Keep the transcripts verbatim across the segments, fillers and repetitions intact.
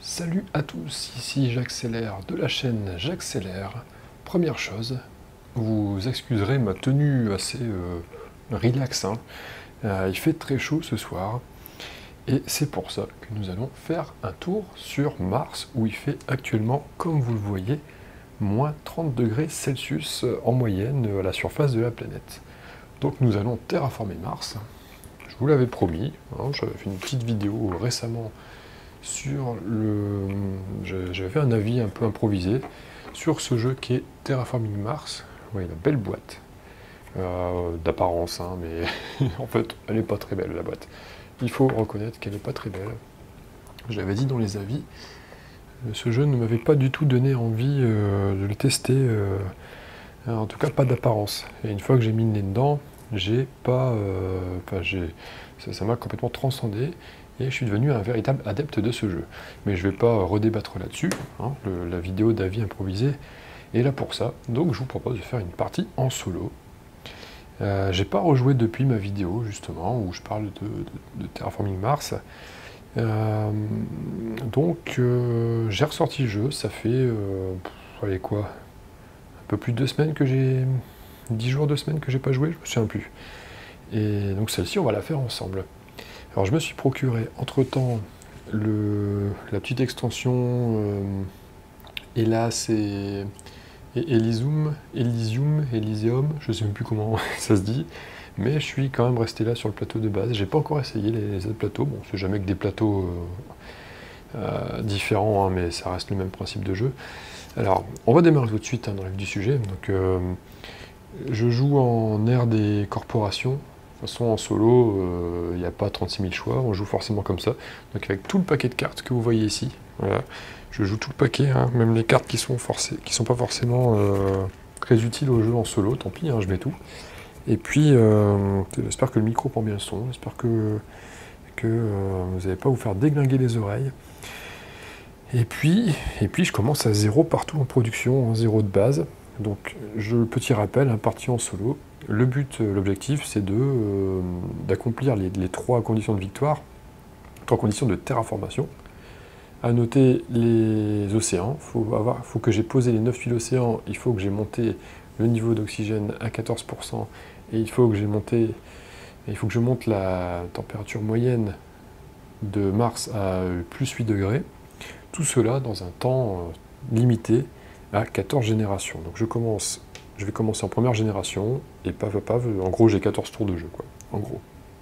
Salut à tous, ici J'accélère de la chaîne J'accélère. Première chose, vous excuserez ma tenue assez euh, relax, hein. Euh, il fait très chaud ce soir, et c'est pour ça que nous allons faire un tour sur Mars, où il fait actuellement, comme vous le voyez, moins trente degrés Celsius en moyenne à la surface de la planète. Donc nous allons terraformer Mars. Je vous l'avais promis, hein, j'avais fait une petite vidéo récemment sur le... J'avais fait un avis un peu improvisé sur ce jeu qui est Terraforming Mars. Vous voyez la belle boîte, euh, d'apparence, hein, mais en fait elle n'est pas très belle la boîte. Il faut reconnaître qu'elle n'est pas très belle. J'avais dit dans les avis, ce jeu ne m'avait pas du tout donné envie euh, de le tester, euh, en tout cas pas d'apparence. Et une fois que j'ai mis le nez dedans, j'ai pas... Euh, enfin, j'ai, ça m'a complètement transcendé. Et je suis devenu un véritable adepte de ce jeu. Mais je ne vais pas redébattre là-dessus, hein, le, la vidéo d'avis improvisé est là pour ça. Donc je vous propose de faire une partie en solo. Euh, j'ai pas rejoué depuis ma vidéo, justement, où je parle de, de, de Terraforming Mars. Euh, donc euh, j'ai ressorti le jeu, ça fait, euh, pff, allez quoi, un peu plus de deux semaines que j'ai... dix jours, deux semaines que j'ai pas joué, je me souviens plus. Et donc celle-ci, on va la faire ensemble. Alors je me suis procuré entre-temps le, la petite extension euh, Hélas et, et Elysium, Elysium, Elysium, je ne sais même plus comment ça se dit, mais je suis quand même resté là sur le plateau de base. J'ai pas encore essayé les, les autres plateaux, bon c'est jamais que des plateaux euh, euh, différents, hein, mais ça reste le même principe de jeu. Alors on va démarrer tout de suite, hein, dans le vif du sujet. Donc euh, je joue en ère des corporations. De toute façon, en solo, il n'y a pas trente-six mille choix, on joue forcément comme ça. Donc avec tout le paquet de cartes que vous voyez ici, voilà, je joue tout le paquet, hein, même les cartes qui sont forcées, qui sont pas forcément euh, très utiles au jeu en solo, tant pis, hein, je mets tout. Et puis, euh, j'espère que le micro prend bien le son, j'espère que, que euh, vous n'allez pas vous faire déglinguer les oreilles. Et puis, et puis je commence à zéro partout en production, en zéro de base. Donc, je, petit rappel, hein, partie en solo. Le but, l'objectif, c'est de euh, d'accomplir les, les trois conditions de victoire, trois conditions de terraformation. À noter les océans. Il faut, avoir, faut que j'ai posé les neuf fils d'océan. Il faut que j'ai monté le niveau d'oxygène à quatorze pour cent. Et il faut que j'ai monté, il faut que je monte la température moyenne de Mars à plus huit degrés. Tout cela dans un temps limité à quatorze générations. Donc je commence, je vais commencer en première génération, et paf paf paf, en gros j'ai quatorze tours de jeu, quoi, en gros.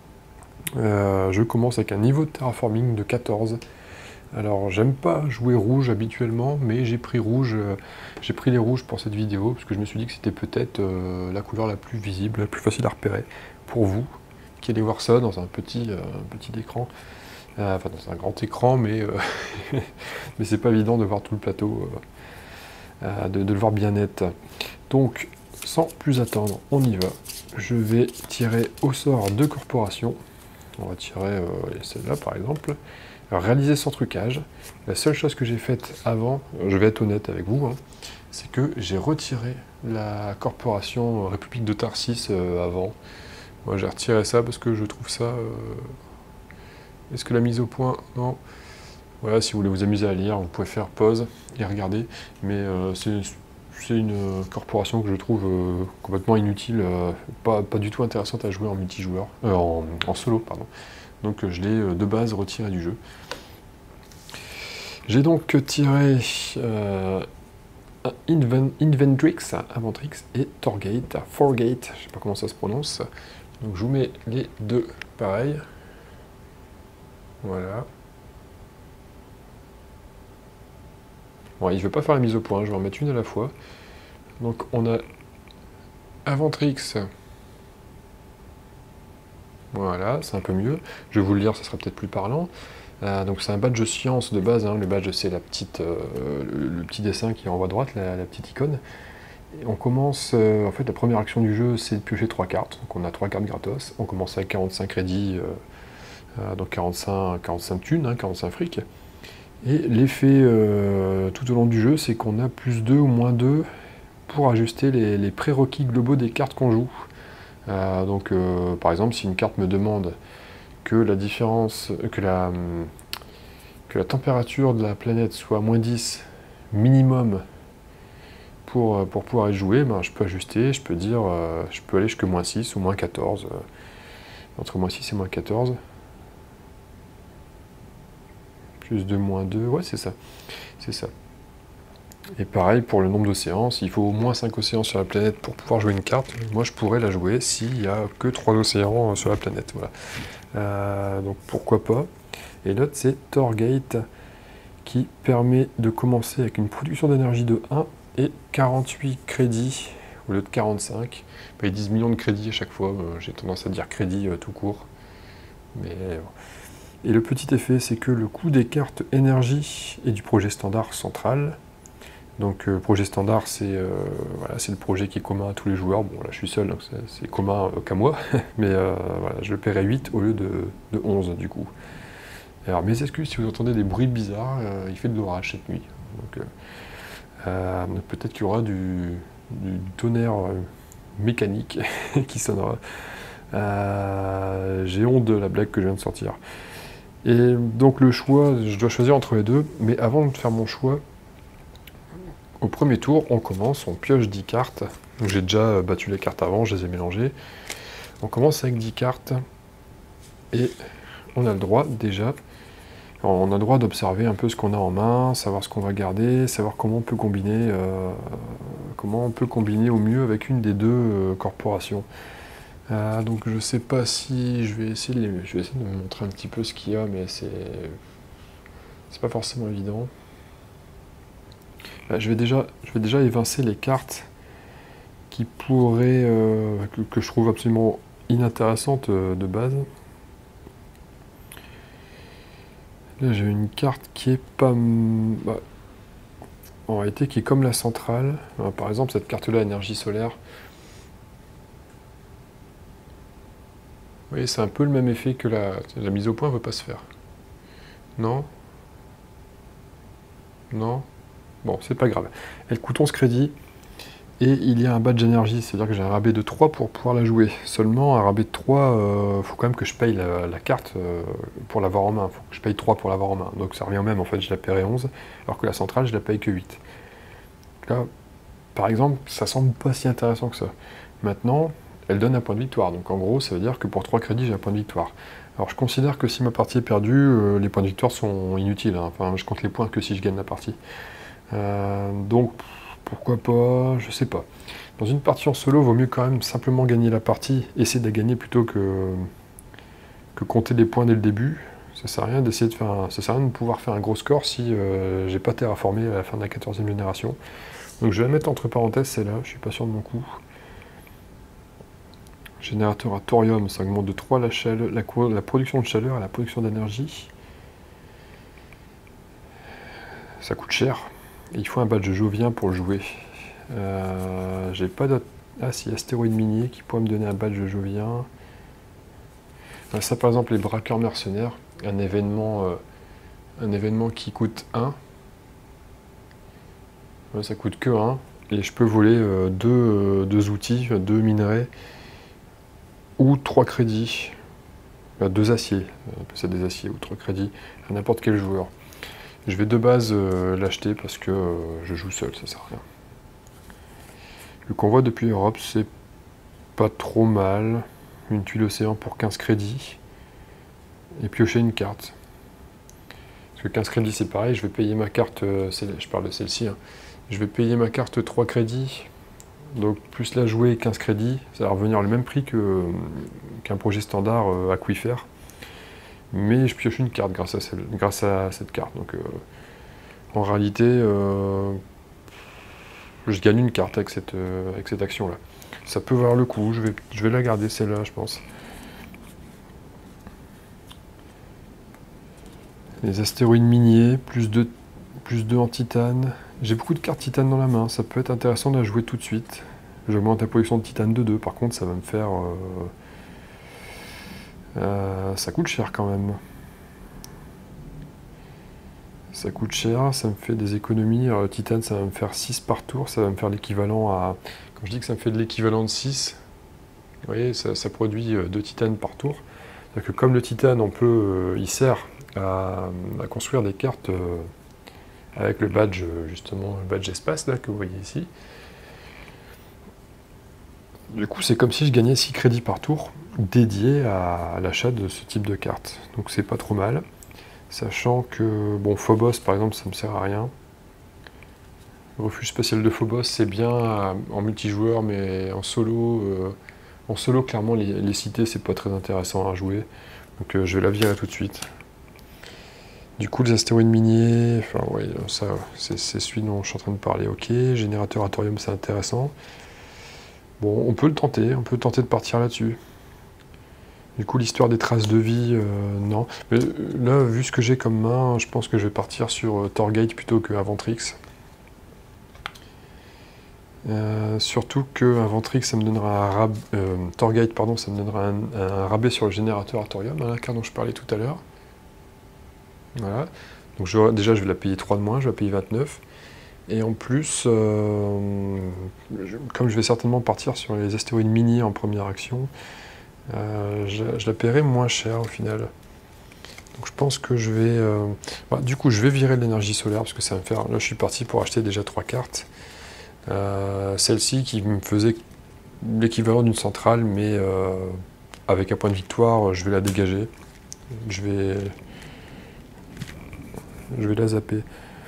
Euh, je commence avec un niveau de terraforming de quatorze. Alors j'aime pas jouer rouge habituellement, mais j'ai pris rouge, euh, j'ai pris les rouges pour cette vidéo, parce que je me suis dit que c'était peut-être euh, la couleur la plus visible, la plus facile à repérer, pour vous, qui allez voir ça dans un petit, euh, un petit écran. Euh, enfin dans un grand écran, mais, euh, mais c'est pas évident de voir tout le plateau, euh, euh, de, de le voir bien net. Donc, sans plus attendre, on y va. Je vais tirer au sort deux corporations. On va tirer euh, celle-là par exemple. Alors, réaliser sans trucage. La seule chose que j'ai faite avant, je vais être honnête avec vous, hein, c'est que j'ai retiré la corporation République de Tarsis euh, avant. Moi j'ai retiré ça parce que je trouve ça... Euh, Est-ce que la mise au point? Non. Voilà, si vous voulez vous amuser à lire, vous pouvez faire pause et regarder. Mais euh, c'est une corporation que je trouve euh, complètement inutile, euh, pas, pas du tout intéressante à jouer en multijoueur, euh, en, en solo, pardon. Donc euh, je l'ai euh, de base retiré du jeu. J'ai donc tiré euh, Inven Inventrix, Inventrix et Torgate, Forgate, je sais pas comment ça se prononce. Donc je vous mets les deux pareil. Voilà. Bon, il ne veut pas faire la mise au point, je vais en mettre une à la fois. Donc on a Inventrix. Voilà, c'est un peu mieux. Je vais vous le lire, ça sera peut-être plus parlant. Euh, donc c'est un badge science de base, hein. Le badge c'est la petite, euh, le, le petit dessin qui est en haut à droite, la, la petite icône. Et on commence, euh, en fait la première action du jeu c'est de piocher trois cartes. Donc on a trois cartes gratos. On commence avec quarante-cinq crédits. Euh, Euh, donc quarante-cinq, quarante-cinq thunes, hein, quarante-cinq fric. Et l'effet euh, tout au long du jeu, c'est qu'on a plus deux ou moins deux pour ajuster les, les prérequis globaux des cartes qu'on joue. Euh, donc euh, par exemple, si une carte me demande que la différence, que la, que la température de la planète soit à moins dix minimum pour, pour pouvoir y jouer, ben, je peux ajuster, je peux dire, euh, je peux aller jusqu'à moins six ou moins quatorze, euh, entre moins six et moins quatorze. Plus de moins deux, ouais c'est ça, c'est ça. Et pareil pour le nombre d'océans, il faut au moins cinq océans sur la planète pour pouvoir jouer une carte. Moi je pourrais la jouer s'il n'y a que trois océans sur la planète. Voilà. Euh, donc pourquoi pas. Et l'autre c'est Torgate qui permet de commencer avec une production d'énergie de un et quarante-huit crédits au lieu de quarante-cinq. Bah, ils disent millions de crédits à chaque fois, euh, j'ai tendance à dire crédit euh, tout court. Mais, euh, et le petit effet c'est que le coût des cartes énergie est du projet standard central. Donc euh, projet standard, c'est euh, voilà, c'est le projet qui est commun à tous les joueurs. Bon là je suis seul, donc c'est commun euh, qu'à moi, mais euh, voilà, je le paierai huit au lieu de, de onze du coup. Alors mes excuses si vous entendez des bruits bizarres, euh, il fait de l'orage cette nuit. Donc euh, euh, peut-être qu'il y aura du, du tonnerre euh, mécanique qui sonnera. Euh, J'ai honte de la blague que je viens de sortir. Et donc le choix, je dois choisir entre les deux, mais avant de faire mon choix, au premier tour, on commence, on pioche dix cartes. Donc j'ai déjà battu les cartes avant, je les ai mélangées. On commence avec dix cartes. Et on a le droit déjà, alors, on a le droit d'observer un peu ce qu'on a en main, savoir ce qu'on va garder, savoir comment on peut combiner, euh, comment on peut combiner au mieux avec une des deux euh, corporations. Euh, donc je sais pas si je vais essayer de, les, je vais essayer de vous montrer un petit peu ce qu'il y a, mais c'est c'est pas forcément évident. Je vais, déjà, je vais déjà évincer les cartes qui pourraient, euh, que, que je trouve absolument inintéressantes euh, de base. Là j'ai une carte qui est pas... Bah, en réalité qui est comme la centrale. Alors, par exemple cette carte-là, énergie solaire. Vous voyez, c'est un peu le même effet que la, la mise au point ne veut pas se faire. Non? Non? Bon, c'est pas grave. Elle coûte onze crédits. Et il y a un badge énergie, c'est-à-dire que j'ai un rabais de trois pour pouvoir la jouer. Seulement, un rabais de trois, il euh, faut quand même que je paye la, la carte euh, pour l'avoir en main. Il faut que je paye trois pour l'avoir en main. Donc ça revient au même, en fait, je la paierai onze, alors que la centrale, je la paye que huit. Là, par exemple, ça semble pas si intéressant que ça. Maintenant, elle donne un point de victoire. Donc en gros, ça veut dire que pour trois crédits, j'ai un point de victoire. Alors je considère que si ma partie est perdue, euh, les points de victoire sont inutiles. Hein. Enfin, je compte les points que si je gagne la partie. Euh, donc... Pourquoi pas, je sais pas. Dans une partie en solo, il vaut mieux quand même simplement gagner la partie, essayer de la gagner plutôt que, que compter des points dès le début. Ça sert à rien d'essayer de faire un, ça sert à rien de pouvoir faire un gros score si euh, j'ai pas terraformé à la fin de la quatorzième génération. Donc je vais la mettre entre parenthèses, celle-là, je suis pas sûr de mon coup. Générateur à thorium, ça augmente de trois la, chaleur, la, la production de chaleur et la production d'énergie. Ça coûte cher. Et il faut un badge jovien pour le jouer. Euh, J'ai pas d'autre... Ah si, astéroïde minier qui pourrait me donner un badge jovien. Ah, ça par exemple, les braqueurs mercenaires, un événement, euh, un événement qui coûte un. Ouais, ça coûte que un. Et je peux voler euh, deux, euh, deux outils, deux minerais, ou trois crédits. Bah, deux aciers, c'est des aciers ou trois crédits, à n'importe quel joueur. Je vais de base euh, l'acheter parce que euh, je joue seul, ça sert à rien. Le convoi depuis Europe, c'est pas trop mal. Une tuile océan pour quinze crédits. Et piocher une carte. Parce que quinze crédits c'est pareil, je vais payer ma carte, euh, je parle de celle-ci, hein. Je vais payer ma carte trois crédits. Donc plus la jouer quinze crédits, ça va revenir le même prix qu'un projet standard euh, aquifère. Mais je pioche une carte grâce à, celle, grâce à cette carte. Donc, euh, en réalité, euh, je gagne une carte avec cette, euh, avec cette action-là. Ça peut valoir le coup, je vais, je vais la garder celle-là, je pense. Les astéroïdes miniers, plus deux, plus deux en titane. J'ai beaucoup de cartes titane dans la main, ça peut être intéressant de la jouer tout de suite. J'augmente la production de titane de deux, par contre ça va me faire... Euh, Euh, ça coûte cher quand même. Ça coûte cher, ça me fait des économies. Alors, le titane, ça va me faire six par tour, ça va me faire l'équivalent à... Quand je dis que ça me fait de l'équivalent de six, vous voyez, ça, ça produit deux titanes par tour. C'est-à-dire que comme le titane, on peut, euh, il sert à, à construire des cartes euh, avec le badge, justement, le badge espace là, que vous voyez ici. Du coup, c'est comme si je gagnais six crédits par tour dédiés à l'achat de ce type de carte. Donc c'est pas trop mal. Sachant que, bon, Phobos par exemple, ça me sert à rien. Le refuge spatial de Phobos, c'est bien en multijoueur, mais en solo, euh, en solo clairement, les, les cités, c'est pas très intéressant à jouer. Donc euh, je vais la virer tout de suite. Du coup, les astéroïdes miniers, enfin, ouais, ça, c'est celui dont je suis en train de parler, ok. Générateur à thorium, c'est intéressant. Bon, on peut le tenter, on peut tenter de partir là-dessus. Du coup, l'histoire des traces de vie, euh, non. Mais euh, là, vu ce que j'ai comme main, je pense que je vais partir sur euh, Torghast plutôt que Avantrix. Euh, surtout que Avantrix, ça me donnera un rab... euh, Torghast, pardon, ça me donnera un, un rabais sur le générateur à thorium, hein, la carte dont je parlais tout à l'heure. Voilà. Donc je, déjà, je vais la payer trois de moins, je vais la payer vingt-neuf. Et en plus, euh, je, comme je vais certainement partir sur les astéroïdes miniers en première action, euh, je, je la paierai moins cher au final. Donc je pense que je vais... Euh, bah, du coup, je vais virer l'énergie solaire, parce que ça va me faire... Là, je suis parti pour acheter déjà trois cartes. Euh, Celle-ci qui me faisait l'équivalent d'une centrale, mais euh, avec un point de victoire, je vais la dégager. Je vais... Je vais la zapper.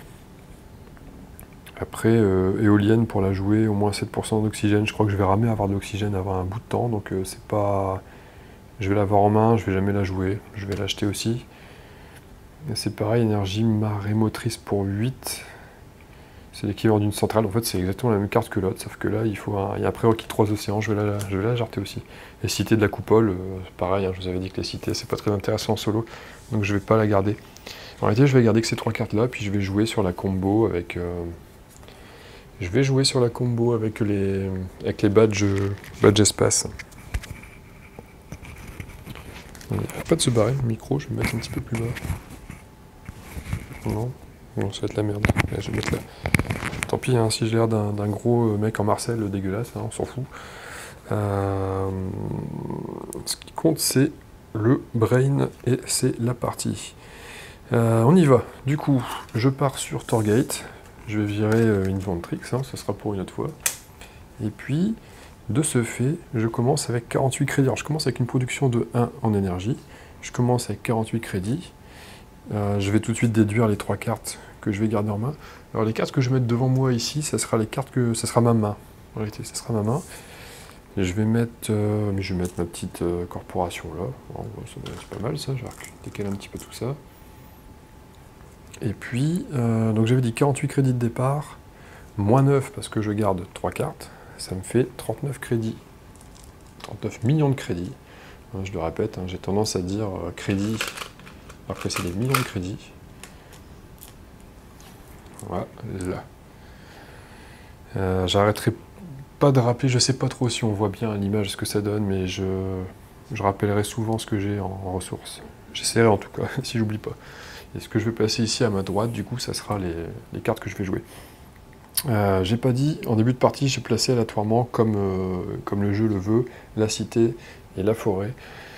Après, euh, éolienne pour la jouer, au moins sept pour cent d'oxygène. Je crois que je vais ramer avoir de l'oxygène avant un bout de temps, donc euh, c'est pas... Je vais l'avoir en main, je vais jamais la jouer. Je vais l'acheter aussi. C'est pareil, énergie marée motrice pour huit. C'est l'équivalent d'une centrale. En fait, c'est exactement la même carte que l'autre, sauf que là, il faut un, il y a un prérequis trois océans. Je vais la, je vais la jarter aussi. Les cités de la coupole, euh, pareil, hein, je vous avais dit que les cités, c'est pas très intéressant en solo, donc je vais pas la garder. En réalité, je vais garder que ces trois cartes-là, puis je vais jouer sur la combo avec... Euh, je vais jouer sur la combo avec les, avec les badges, badges espace. Il n'y a pas de se barrer, le micro, je vais me mettre un petit peu plus bas. Non, non, ça va être la merde. Là, je vais mettre là. Tant pis, hein, si j'ai l'air d'un gros mec en Marcel dégueulasse, hein, on s'en fout. Euh, ce qui compte, c'est le brain et c'est la partie. Euh, on y va. Du coup, je pars sur Torghast. Je vais virer euh, une Ventrix, hein, ce sera pour une autre fois. Et puis, de ce fait, je commence avec quarante-huit crédits. Alors, je commence avec une production de un en énergie. Je commence avec quarante-huit crédits. Euh, je vais tout de suite déduire les trois cartes que je vais garder en main. Alors, les cartes que je vais mettre devant moi ici, ça sera les cartes que... ça sera ma main. En réalité, ça sera ma main. Et je vais mettre... Euh, mais je vais mettre ma petite euh, corporation là. Bon, c'est pas mal ça, je vais décaler un petit peu tout ça. Et puis, euh, donc j'avais dit quarante-huit crédits de départ, moins neuf parce que je garde trois cartes, ça me fait trente-neuf crédits. trente-neuf millions de crédits. Hein, je le répète, hein, j'ai tendance à dire euh, crédit, alors que c'est des millions de crédits. Voilà, là. Euh, J'arrêterai pas de rappeler, je sais pas trop si on voit bien à l'image ce que ça donne, mais je, je rappellerai souvent ce que j'ai en, en ressources. J'essaierai en tout cas, si j'oublie pas. Et ce que je vais placer ici à ma droite, du coup, ça sera les, les cartes que je vais jouer. Euh, j'ai pas dit, en début de partie, j'ai placé aléatoirement, comme, euh, comme le jeu le veut, la cité et la forêt.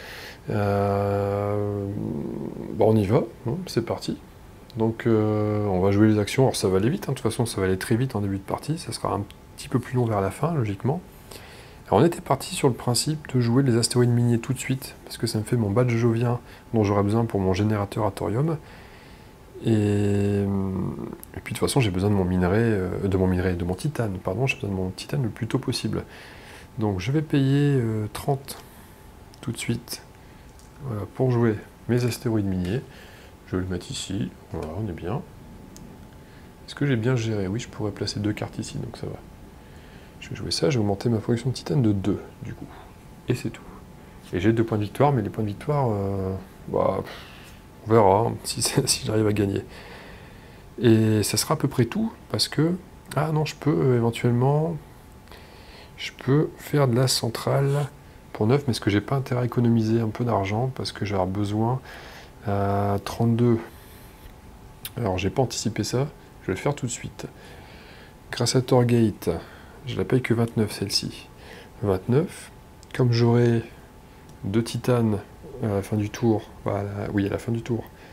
Euh, bon, on y va, hein, c'est parti. Donc, euh, on va jouer les actions. Alors, ça va aller vite, hein, de toute façon, ça va aller très vite en début de partie. Ça sera un petit peu plus long vers la fin, logiquement. Alors, on était parti sur le principe de jouer les astéroïdes miniers tout de suite, parce que ça me fait mon badge jovien dont j'aurai besoin pour mon générateur à thorium. Et, et puis de toute façon, j'ai besoin de mon minerai, euh, de mon minerai, de mon titane, pardon, j'ai besoin de mon titane le plus tôt possible. Donc je vais payer euh, trente tout de suite, voilà, pour jouer mes astéroïdes miniers. Je vais le mettre ici, voilà, on est bien. Est-ce que j'ai bien géré? Oui, je pourrais placer deux cartes ici, donc ça va. Je vais jouer ça, je vais augmenter ma production de titane de deux, du coup. Et c'est tout. Et j'ai deux points de victoire, mais les points de victoire, euh, bah, on verra hein, si, si j'arrive à gagner. Et ça sera à peu près tout, parce que... Ah non, je peux euh, éventuellement... Je peux faire de la centrale pour neuf, mais est-ce que j'ai pas intérêt à économiser un peu d'argent, parce que j'ai besoin à trente-deux. Alors, j'ai pas anticipé ça, je vais le faire tout de suite. Grâce à Torghast, je la paye que vingt-neuf, celle-ci. vingt-neuf, comme j'aurai deux titanes à la fin du tour, voilà, oui, à la fin du tour,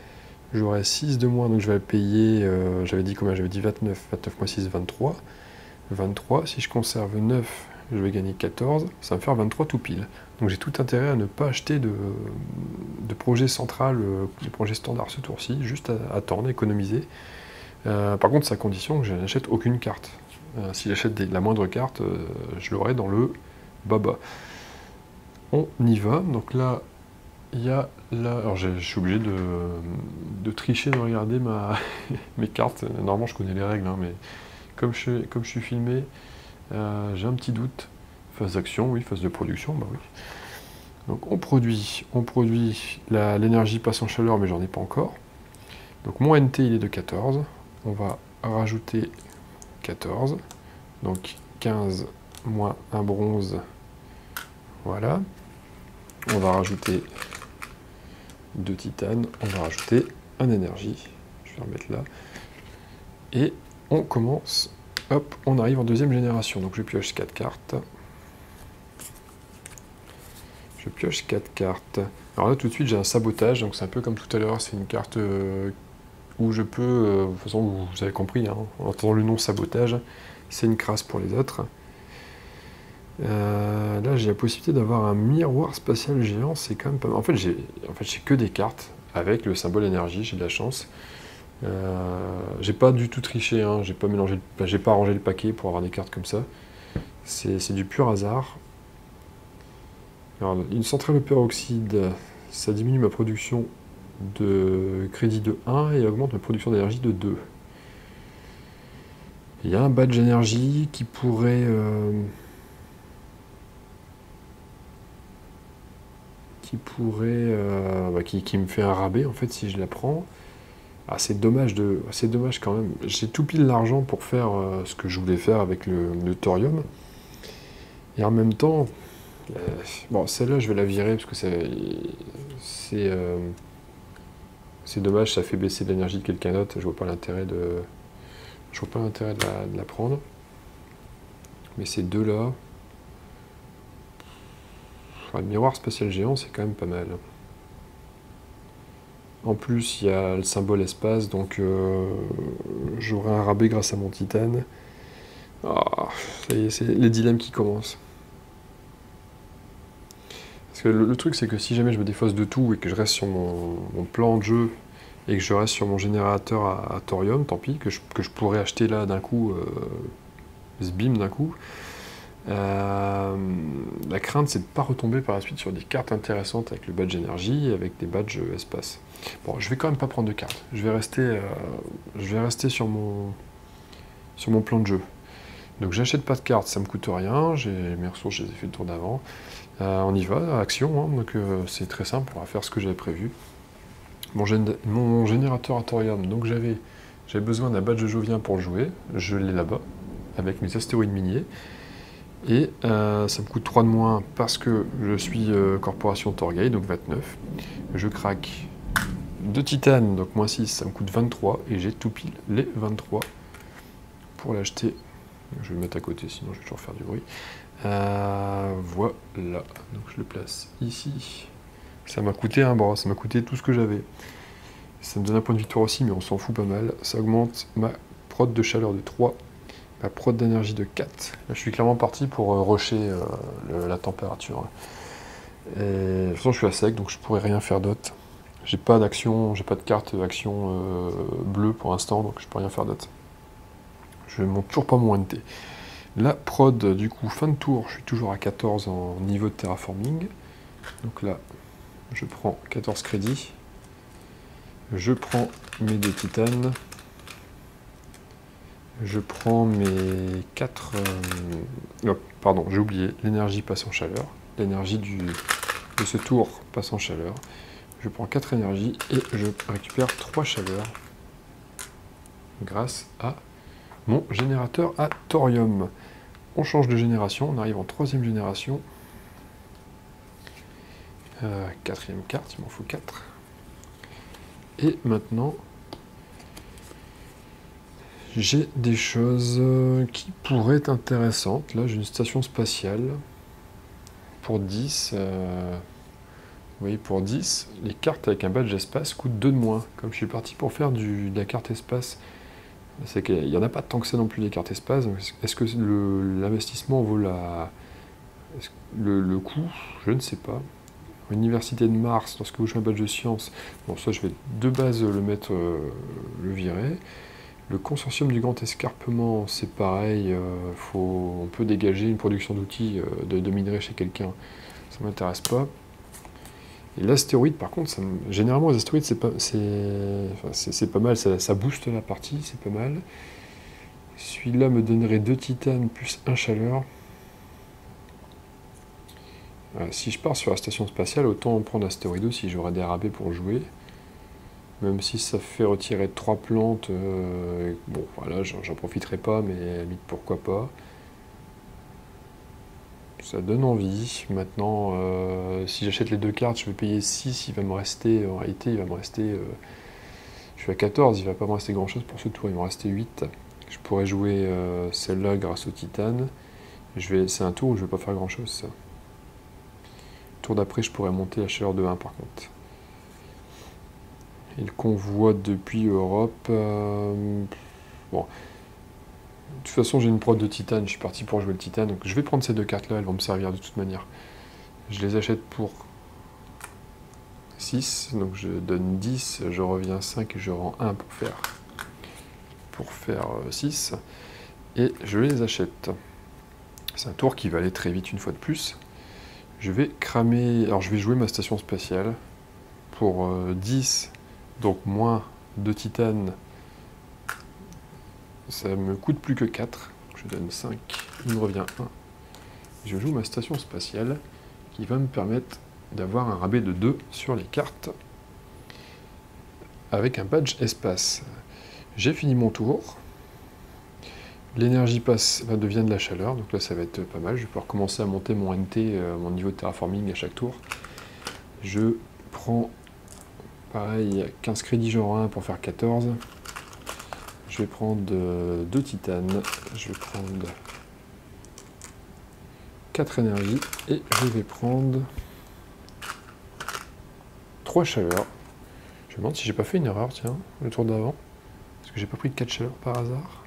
J'aurai six de moins, donc je vais le payer, euh, j'avais dit combien? J'avais dit vingt-neuf, vingt-neuf moins six, vingt-trois. vingt-trois, si je conserve neuf, je vais gagner quatorze, ça va me faire vingt-trois tout pile. Donc j'ai tout intérêt à ne pas acheter de, de projet central, euh, de projet standard ce tour-ci, juste à attendre, économiser. Euh, par contre, c'est à condition que je n'achète aucune carte. Euh, si j'achète la moindre carte, euh, je l'aurai dans le baba. On y va, donc là, il y a là, alors je suis obligé de, de tricher, de regarder ma, mes cartes. Normalement, je connais les règles, hein, mais comme je, comme je suis filmé, euh, j'ai un petit doute. Phase d'action, oui, phase de production, bah oui. Donc on produit, on produit, l'énergie passe en chaleur, mais j'en ai pas encore. Donc mon N T, il est de quatorze. On va rajouter quatorze. Donc quinze moins un bronze. Voilà. On va rajouter deux titane, on va rajouter un énergie, je vais remettre là, et on commence, hop, on arrive en deuxième génération, donc je pioche quatre cartes, je pioche quatre cartes, alors là tout de suite j'ai un sabotage, donc c'est un peu comme tout à l'heure, c'est une carte euh, où je peux, euh, de toute façon vous avez compris, hein, en entendant le nom sabotage, c'est une crasse pour les autres. Euh, là, j'ai la possibilité d'avoir un miroir spatial géant, c'est quand même pas mal. En fait, j'ai en fait, j'ai que des cartes avec le symbole énergie, j'ai de la chance. Euh, j'ai pas du tout triché, hein, j'ai pas mélangé, le... j'ai pas arrangé le paquet pour avoir des cartes comme ça. C'est du pur hasard. Alors, une centrale au peroxyde, ça diminue ma production de crédit de un et augmente ma production d'énergie de deux. Il y a un badge énergie qui pourrait... Euh... qui pourrait, euh, bah, qui, qui me fait un rabais en fait si je la prends. Ah, c'est dommage de, c'est dommage quand même. J'ai tout pile l'argent pour faire euh, ce que je voulais faire avec le, le thorium. Et en même temps, euh, bon, celle-là je vais la virer parce que c'est, c'est, euh, c'est dommage, ça fait baisser l'énergie de quelqu'un d'autre. Je vois pas l'intérêt de, je vois pas l'intérêt de la, de la prendre. Mais ces deux-là. Le miroir spatial géant, c'est quand même pas mal. En plus, il y a le symbole espace, donc euh, j'aurai un rabais grâce à mon titane. Ah, ça y est, c'est les dilemmes qui commencent. Parce que le, le truc, c'est que si jamais je me défausse de tout et que je reste sur mon, mon plan de jeu et que je reste sur mon générateur à, à thorium, tant pis, que je, que je pourrais acheter là d'un coup, euh, sbim d'un coup. Euh, la crainte, c'est de ne pas retomber par la suite sur des cartes intéressantes avec le badge énergie et avec des badges espace. Bon, je vais quand même pas prendre de cartes. Je vais rester, euh, je vais rester sur mon, sur mon plan de jeu. Donc j'achète pas de cartes, ça me coûte rien. J'ai mes ressources, je les ai fait le tour d'avant. Euh, on y va, action. Hein, donc euh, c'est très simple. On va faire ce que j'avais prévu. Mon, gén mon générateur à thorium. Donc j'avais, j'avais besoin d'un badge jovien pour jouer. Je l'ai là-bas avec mes astéroïdes miniers. Et euh, ça me coûte trois de moins parce que je suis euh, corporation Torgay, donc vingt-neuf. Je craque deux titanes, donc moins six, ça me coûte vingt-trois. Et j'ai tout pile les vingt-trois pour l'acheter. Je vais le mettre à côté, sinon je vais toujours faire du bruit. Euh, voilà, donc je le place ici. Ça m'a coûté un bras, ça m'a coûté tout ce que j'avais. Ça me donne un point de victoire aussi, mais on s'en fout pas mal. Ça augmente ma prod de chaleur de trois. Ma prod d'énergie de quatre. Là, je suis clairement parti pour euh, rusher euh, le, la température. Et, de toute façon, je suis à sec, donc je pourrais rien faire d'autre. J'ai pas d'action, j'ai pas de carte d'action euh, bleue pour l'instant, donc je peux rien faire d'autre. Je monte toujours pas mon N T. La prod, du coup, fin de tour, je suis toujours à quatorze en niveau de terraforming. Donc là, je prends quatorze crédits. Je prends mes deux titanes. Je prends mes quatre... Euh... Oh, pardon, j'ai oublié, l'énergie passe en chaleur. L'énergie du... de ce tour passe en chaleur. Je prends quatre énergies et je récupère trois chaleurs grâce à mon générateur à thorium. On change de génération, on arrive en troisième génération. Euh, quatrième carte, il m'en faut quatre. Et maintenant... j'ai des choses qui pourraient être intéressantes. Là, j'ai une station spatiale pour dix. Euh, voyez, pour dix, les cartes avec un badge espace coûtent deux de moins. Comme je suis parti pour faire du, de la carte espace, c'est qu'il n'y en a pas tant que ça non plus, les cartes espace. Est-ce que l'investissement vaut la, le, le coût? Je ne sais pas. Université de Mars, lorsque vous jouez un badge de science, bon, ça je vais de base le mettre, euh, le virer. Le consortium du grand escarpement, c'est pareil, euh, faut, on peut dégager une production d'outils euh, de, de minerais chez quelqu'un, ça m'intéresse pas. Et l'astéroïde, par contre, ça, généralement les astéroïdes, c'est pas, enfin, pas mal, ça, ça booste la partie, c'est pas mal. Celui-là me donnerait deux titanes plus un chaleur. Euh, si je pars sur la station spatiale, autant prendre l'astéroïde si j'aurai des rabais pour jouer. Même si ça fait retirer trois plantes, euh, bon voilà, j'en profiterai pas, mais à la limite, pourquoi pas. Ça donne envie. Maintenant, euh, si j'achète les deux cartes, je vais payer six, il va me rester, en réalité, il va me rester... Euh, je suis à quatorze, il va pas me rester grand chose pour ce tour, il va me rester huit. Je pourrais jouer euh, celle-là grâce au titane. C'est un tour où je vais pas faire grand chose, ça. Tour d'après, je pourrais monter la chaleur de un par contre. Et le convoi depuis Europe... Euh, bon. De toute façon, j'ai une prod de titane, je suis parti pour jouer le titane, donc je vais prendre ces deux cartes-là, elles vont me servir de toute manière. Je les achète pour six, donc je donne dix, je reviens cinq et je rends un pour faire, pour faire six. Et je les achète. C'est un tour qui va aller très vite une fois de plus. Je vais cramer... Alors je vais jouer ma station spatiale pour euh, dix, donc moins deux titanes. Ça me coûte plus que quatre. Je donne cinq, il me revient un. Je joue ma station spatiale qui va me permettre d'avoir un rabais de deux sur les cartes avec un badge espace. J'ai fini mon tour. L'énergie passe, va devient de la chaleur, donc là ça va être pas mal. Je vais pouvoir commencer à monter mon N T, euh, mon niveau de terraforming à chaque tour. Je prends, pareil, quinze crédits genre un pour faire quatorze. Je vais prendre euh, deux titanes. Je vais prendre quatre énergies. Et je vais prendre trois chaleurs. Je me demande si j'ai pas fait une erreur, tiens, le tour d'avant. Parce que j'ai pas pris de quatre chaleurs par hasard.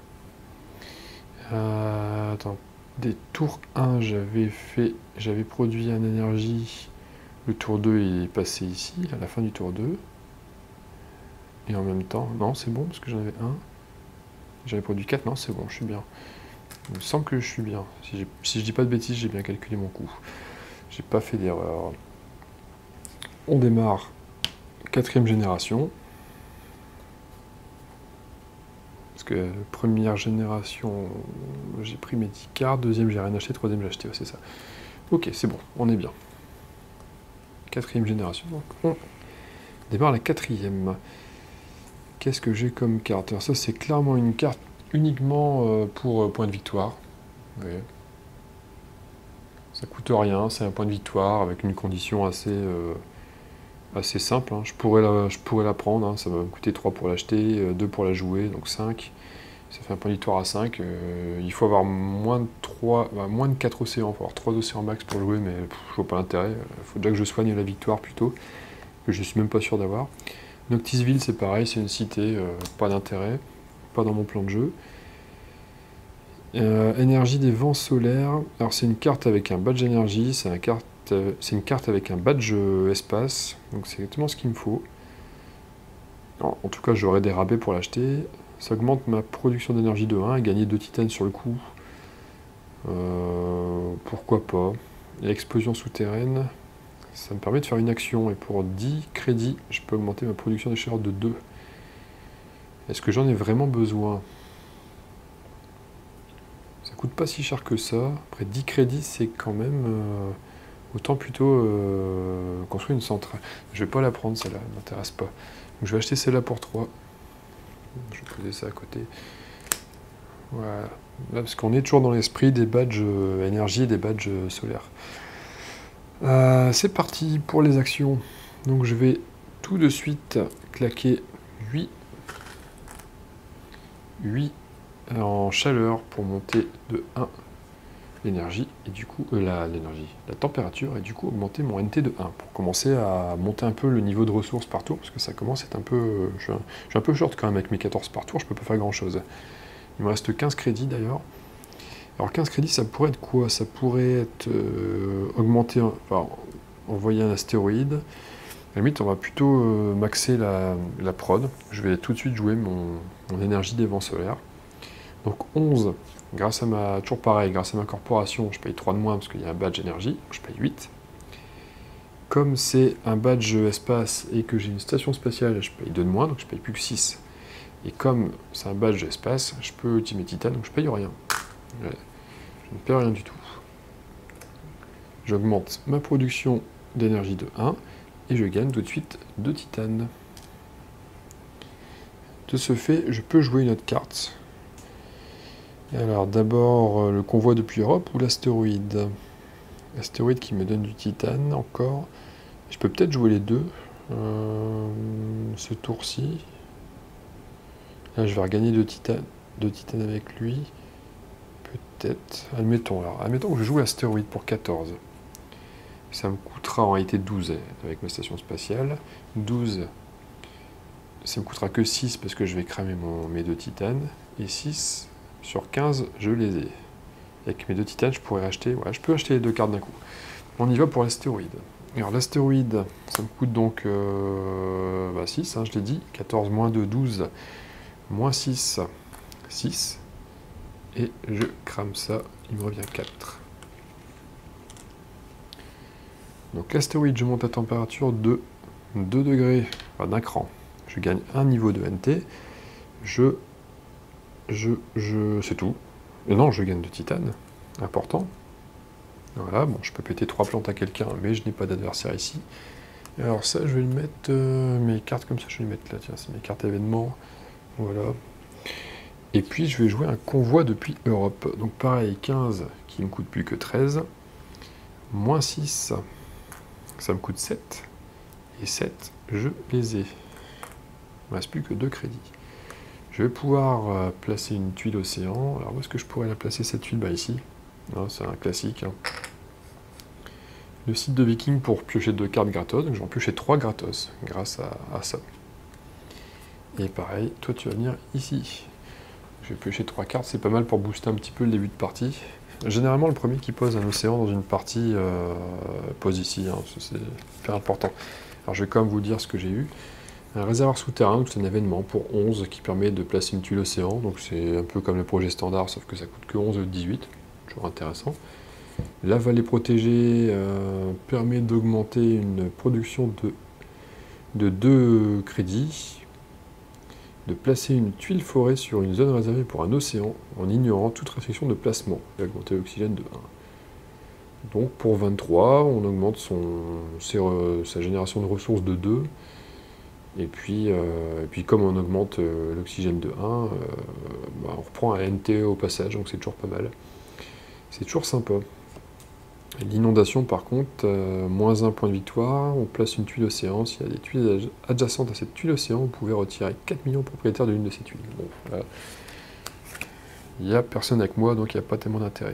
Euh, attends, des tours un, j'avais fait, j'avais produit un énergie. Le tour deux il est passé ici, à la fin du tour deux. Et en même temps, non, c'est bon, parce que j'en avais un. J'avais produit quatre, non, c'est bon, je suis bien. Il me semble que je suis bien. Si, si je dis pas de bêtises, j'ai bien calculé mon coût. J'ai pas fait d'erreur. On démarre quatrième génération. Parce que première génération, j'ai pris mes dix cartes, deuxième j'ai rien acheté, troisième j'ai acheté, ouais, c'est ça. Ok, c'est bon, on est bien. Quatrième génération, donc on démarre la quatrième. Qu'est-ce que j'ai comme carte? Alors ça c'est clairement une carte uniquement pour point de victoire. Vous voyez. Ça coûte rien, c'est un point de victoire avec une condition assez... Euh, assez simple, hein. je, pourrais la, je pourrais la prendre, hein. Ça va me coûter trois pour l'acheter, deux pour la jouer, donc cinq. Ça fait un point de victoire à cinq. Euh, il faut avoir moins de, trois, bah, moins de quatre océans, il faut avoir trois océans max pour jouer, mais pff, je vois pas l'intérêt. Il faut déjà que je soigne la victoire plutôt, que je suis même pas sûr d'avoir. Noctisville c'est pareil, c'est une cité, euh, pas d'intérêt, pas dans mon plan de jeu. Euh, énergie des vents solaires, alors c'est une carte avec un badge énergie, c'est un carte c'est une carte avec un badge espace, donc c'est exactement ce qu'il me faut. Alors, en tout cas, j'aurai des rabais pour l'acheter. Ça augmente ma production d'énergie de un, et gagner deux titanes sur le coup. Euh, pourquoi pas. Et explosion souterraine, ça me permet de faire une action, et pour dix crédits, je peux augmenter ma production de chaleur de deux. Est-ce que j'en ai vraiment besoin? Ça coûte pas si cher que ça. Après, dix crédits, c'est quand même... Euh, autant plutôt euh, construire une centrale. Je vais pas la prendre, celle-là, elle m'intéresse pas. Donc je vais acheter celle-là pour trois. Je vais poser ça à côté. Voilà. Là, parce qu'on est toujours dans l'esprit des badges euh, énergie et des badges euh, solaires. Euh, C'est parti pour les actions. Donc je vais tout de suite claquer huit. huit en chaleur pour monter de un l'énergie, et du coup, euh, la, l'énergie, la température, et du coup augmenter mon N T de un, pour commencer à monter un peu le niveau de ressources par tour, parce que ça commence à être un peu... Je suis un, je suis un peu short quand même avec mes quatorze par tour, je peux pas faire grand chose. Il me reste quinze crédits d'ailleurs. Alors quinze crédits, ça pourrait être quoi? Ça pourrait être euh, augmenter, enfin, envoyer un astéroïde. À la limite, on va plutôt euh, maxer la, la prod. Je vais tout de suite jouer mon, mon énergie des vents solaires. Donc onze, grâce à ma, toujours pareil, grâce à ma corporation, je paye trois de moins parce qu'il y a un badge énergie, je paye huit. Comme c'est un badge espace et que j'ai une station spatiale, je paye deux de moins, donc je paye plus que six. Et comme c'est un badge espace, je peux ultimer Titan, donc je paye rien. Ouais. Je ne paye rien du tout. J'augmente ma production d'énergie de un et je gagne tout de suite deux titanes. De ce fait, je peux jouer une autre carte. Alors d'abord le convoi depuis Europe ou l'astéroïde. L'astéroïde qui me donne du titane encore. Je peux peut-être jouer les deux. Euh, ce tour-ci. Là je vais regagner deux titanes, deux titanes avec lui. Peut-être. Admettons alors. Admettons que je joue l'astéroïde pour quatorze. Ça me coûtera en réalité douze avec ma station spatiale. douze. Ça me coûtera que six parce que je vais cramer mon, mes deux titanes. Et six sur quinze, je les ai. Avec mes deux titanes, je pourrais acheter... Ouais, je peux acheter les deux cartes d'un coup. On y va pour l'astéroïde. Alors l'astéroïde, ça me coûte donc euh, bah, six, hein, je l'ai dit. quatorze moins deux, douze. Moins six, six. Et je crame ça, il me revient quatre. Donc l'astéroïde, je monte la température de deux degrés, enfin, d'un cran. Je gagne un niveau de N T. Je... Je... je... C'est tout. Et non, je gagne de titane. Important. Voilà, bon, je peux péter trois plantes à quelqu'un, mais je n'ai pas d'adversaire ici. Et alors ça, je vais le mettre... Euh, mes cartes comme ça, je vais les mettre là. Tiens, c'est mes cartes événements. Voilà. Et puis, je vais jouer un convoi depuis Europe. Donc pareil, quinze, qui ne me coûte plus que treize. Moins six, ça me coûte sept. Et sept, je les ai. Il ne me reste plus que deux crédits. Je vais pouvoir euh, placer une tuile océan. Alors où est-ce que je pourrais la placer cette tuile? Bah ici. C'est un classique. Hein. Le site de Viking pour piocher deux cartes gratos. Donc je vais en piocher trois gratos grâce à, à ça. Et pareil, toi tu vas venir ici. Je vais piocher trois cartes. C'est pas mal pour booster un petit peu le début de partie. Généralement, le premier qui pose un océan dans une partie euh, pose ici. Hein. C'est hyper important. Alors je vais quand même vous dire ce que j'ai eu. Un réservoir souterrain, c'est un événement pour onze qui permet de placer une tuile océan. Donc c'est un peu comme le projet standard, sauf que ça coûte que onze au dix-huit. Toujours intéressant. La vallée protégée euh, permet d'augmenter une production de, de deux crédits. De placer une tuile forêt sur une zone réservée pour un océan en ignorant toute restriction de placement. Et augmenter l'oxygène de un. Donc pour vingt-trois, on augmente son, ses, sa génération de ressources de deux. Et puis, euh, et puis comme on augmente euh, l'oxygène de un, euh, bah, on reprend un N T au passage, donc c'est toujours pas mal. C'est toujours sympa. L'inondation par contre, euh, moins un point de victoire, on place une tuile océan. S'il y a des tuiles adjacentes à cette tuile océan, vous pouvez retirer quatre millions propriétaires de l'une de ces tuiles. Bon, voilà. Il n'y a personne avec moi, donc il n'y a pas tellement d'intérêt.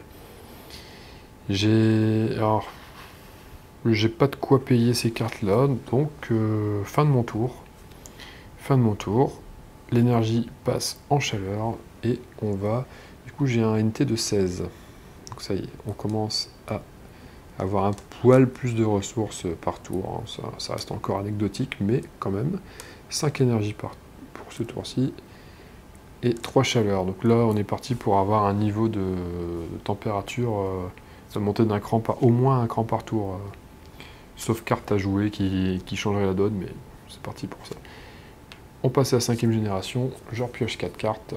J'ai... Alors... J'ai pas de quoi payer ces cartes-là, donc euh, fin de mon tour. Fin de mon tour, l'énergie passe en chaleur et on va... Du coup j'ai un N T de seize. Donc ça y est, on commence à avoir un poil plus de ressources par tour. Hein. Ça, ça reste encore anecdotique, mais quand même. cinq énergies par, pour ce tour-ci et trois chaleurs. Donc là on est parti pour avoir un niveau de, de température, euh, de monter d'un cran par, au moins un cran par tour. Euh. Sauf carte à jouer qui, qui changerait la donne, mais c'est parti pour ça. On passe à la cinquième génération, je repioche quatre cartes,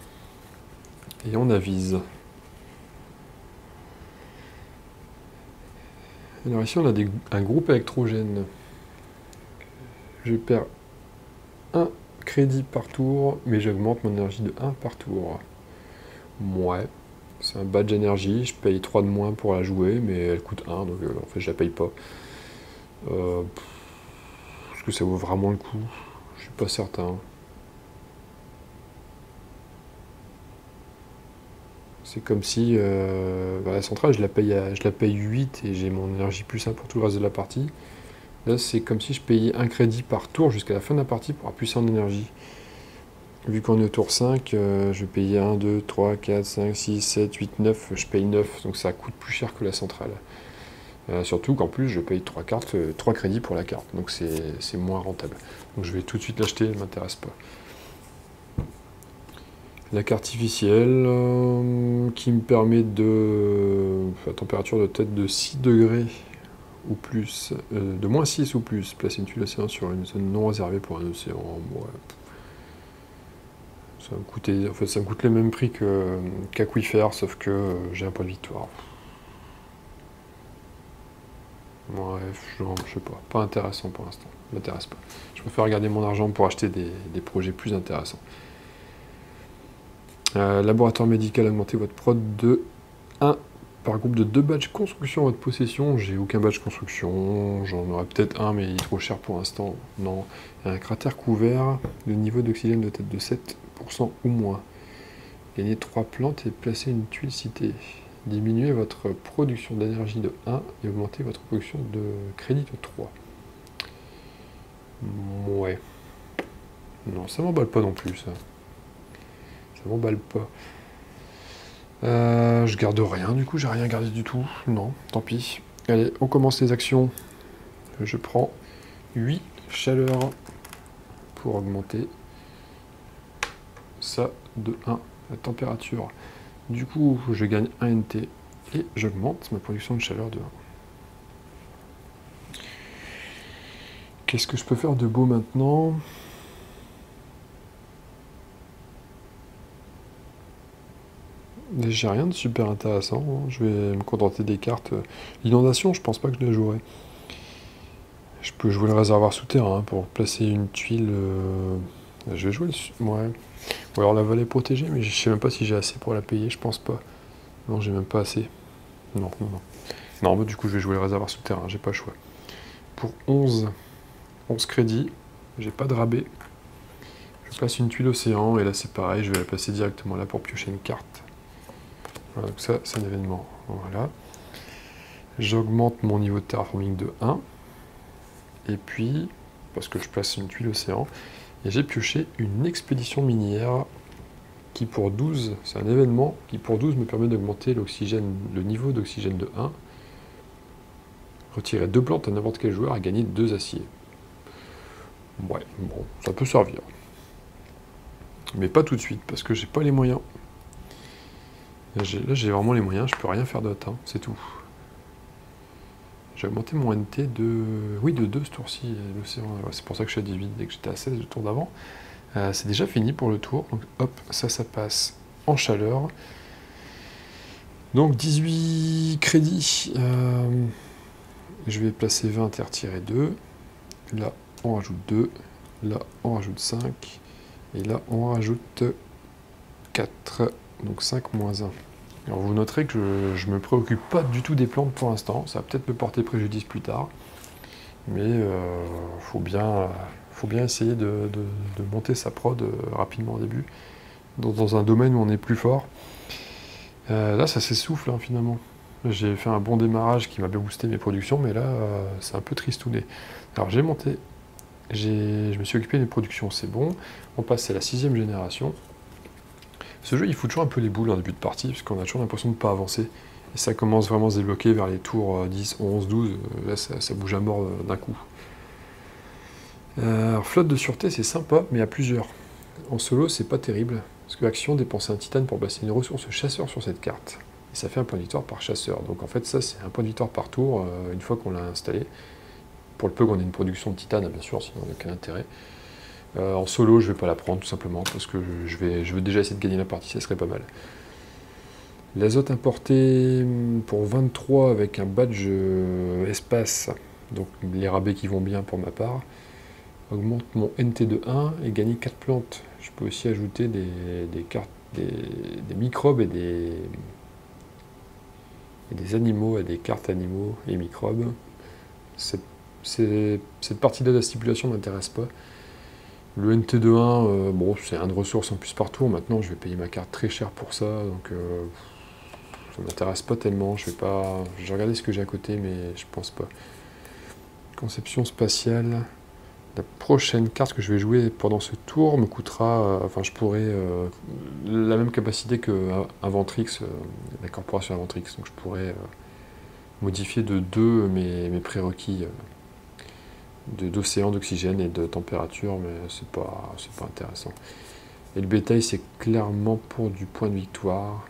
et on avise. Alors ici on a des, un groupe électrogène. Je perds un crédit par tour, mais j'augmente mon énergie de un par tour. Ouais, c'est un badge énergie, je paye trois de moins pour la jouer, mais elle coûte un, donc euh, en fait je la paye pas. Euh, Est-ce que ça vaut vraiment le coup? Je suis pas certain. C'est comme si euh, bah, la centrale, je la paye, à, je la paye huit et j'ai mon énergie plus un pour tout le reste de la partie. Là, c'est comme si je payais un crédit par tour jusqu'à la fin de la partie pour avoir plus un d'énergie. Vu qu'on est au tour cinq, euh, je vais payer un, deux, trois, quatre, cinq, six, sept, huit, neuf, je paye neuf, donc ça coûte plus cher que la centrale. Euh, surtout qu'en plus, je paye trois cartes, euh, trois crédits pour la carte, donc c'est moins rentable. Donc je vais tout de suite l'acheter, elle ne m'intéresse pas. La carte artificielle euh, qui me permet de la température de tête de six degrés ou plus, euh, de moins six ou plus, placer une tuile océan sur une zone non réservée pour un océan. Ouais. Ça va me coûter, en fait, ça me coûte le même prix qu'Aquifer, sauf que euh, j'ai un point de victoire. Bref, genre, je sais pas, pas intéressant pour l'instant, m'intéresse pas. Je préfère garder mon argent pour acheter des, des projets plus intéressants. Euh, laboratoire médical, augmentez votre prod de un par groupe de deux badges construction en votre possession. J'ai aucun badge construction, j'en aurais peut-être un, mais il est trop cher pour l'instant. Non. Un cratère couvert, le niveau d'oxygène doit être de sept pour cent ou moins. Gagnez trois plantes et placez une tuile citée. Diminuez votre production d'énergie de un et augmentez votre production de crédit de trois. Ouais. Non, ça m'emballe pas non plus, ça. Ça m'emballe pas. Euh, je garde rien, du coup, j'ai rien gardé du tout. Non, tant pis. Allez, on commence les actions. Je prends huit chaleurs pour augmenter ça de un, la température. Du coup, je gagne un N T et j'augmente ma production de chaleur de un. Qu'est-ce que je peux faire de beau maintenant ? J'ai rien de super intéressant, hein. Je vais me contenter des cartes. L'inondation, je pense pas que je la jouerai. Je peux jouer le réservoir souterrain pour placer une tuile. Euh... Je vais jouer le... Ouais. Ou alors la vallée protégée, mais je sais même pas si j'ai assez pour la payer, je pense pas. Non, j'ai même pas assez. Non, non, non. Non, bah, du coup, je vais jouer le réservoir souterrain, j'ai pas le choix. Pour onze, onze crédits, j'ai pas de rabais. Je place une tuile océan, et là c'est pareil, je vais la placer directement là pour piocher une carte. Voilà, donc ça, c'est un événement. Voilà. J'augmente mon niveau de terraforming de un. Et puis, parce que je place une tuile océan, et j'ai pioché une expédition minière qui pour douze, c'est un événement qui pour douze me permet d'augmenter l'oxygène, le niveau d'oxygène de un, retirer deux plantes à n'importe quel joueur et gagner deux aciers. Ouais, bon, ça peut servir. Mais pas tout de suite, parce que j'ai pas les moyens. Là, j'ai vraiment les moyens, je peux rien faire d'autre, hein, c'est tout. J'ai augmenté mon N T de... Oui, de deux ce tour-ci, l'océan. C'est pour ça que je suis à dix-huit, dès que j'étais à seize le tour d'avant. Euh, c'est déjà fini pour le tour, donc hop, ça, ça passe en chaleur. Donc dix-huit crédits. Euh, je vais placer vingt et retirer deux. Là, on rajoute deux. Là, on rajoute cinq. Et là, on rajoute quatre. Donc cinq moins un. Alors vous noterez que je ne me préoccupe pas du tout des plantes pour l'instant. Ça va peut-être me porter préjudice plus tard. Mais il euh, faut bien... faut bien essayer de, de, de monter sa prod euh, rapidement au début, dans, dans un domaine où on est plus fort. Euh, là, ça s'essouffle hein, finalement. J'ai fait un bon démarrage qui m'a bien boosté mes productions, mais là, euh, c'est un peu tristouné. Alors j'ai monté, je me suis occupé des productions, c'est bon. On passe à la sixième génération. Ce jeu, il fout toujours un peu les boules en début de partie, parce qu'on a toujours l'impression de ne pas avancer. Et ça commence vraiment à se débloquer vers les tours dix, onze, douze. Là, ça, ça bouge à mort d'un coup. Euh, alors, flotte de sûreté, c'est sympa, mais à plusieurs. En solo, c'est pas terrible, parce que l'action dépenser un titane pour placer une ressource chasseur sur cette carte. Et ça fait un point de victoire par chasseur. Donc en fait, ça, c'est un point de victoire par tour, euh, une fois qu'on l'a installé. Pour le peu qu'on ait une production de titane, bien sûr, sinon on n'a aucun intérêt. Euh, en solo, je vais pas la prendre, tout simplement, parce que je, vais, je veux déjà essayer de gagner la partie, ça serait pas mal. L'azote importé pour vingt-trois avec un badge euh, espace, donc les rabais qui vont bien pour ma part. Augmente mon N T de un et gagner quatre plantes. Je peux aussi ajouter des, des cartes, des, des microbes et des, et des animaux à des cartes animaux et microbes. Cette, cette partie-là de la stipulation ne m'intéresse pas. Le N T de un, euh, bon, c'est un de ressources en plus par tour. Maintenant, je vais payer ma carte très cher pour ça. Donc, euh, ça m'intéresse pas tellement. Je vais pas. J'ai regardé ce que j'ai à côté, mais je pense pas. Conception spatiale. La prochaine carte que je vais jouer pendant ce tour me coûtera. Euh, enfin, je pourrais euh, la même capacité que Inventrix, euh, la corporation Inventrix. Donc, je pourrais euh, modifier de deux mes, mes prérequis euh, d'océan, d'oxygène et de température, mais c'est pas, c'est pas intéressant. Et le bétail, c'est clairement pour du point de victoire.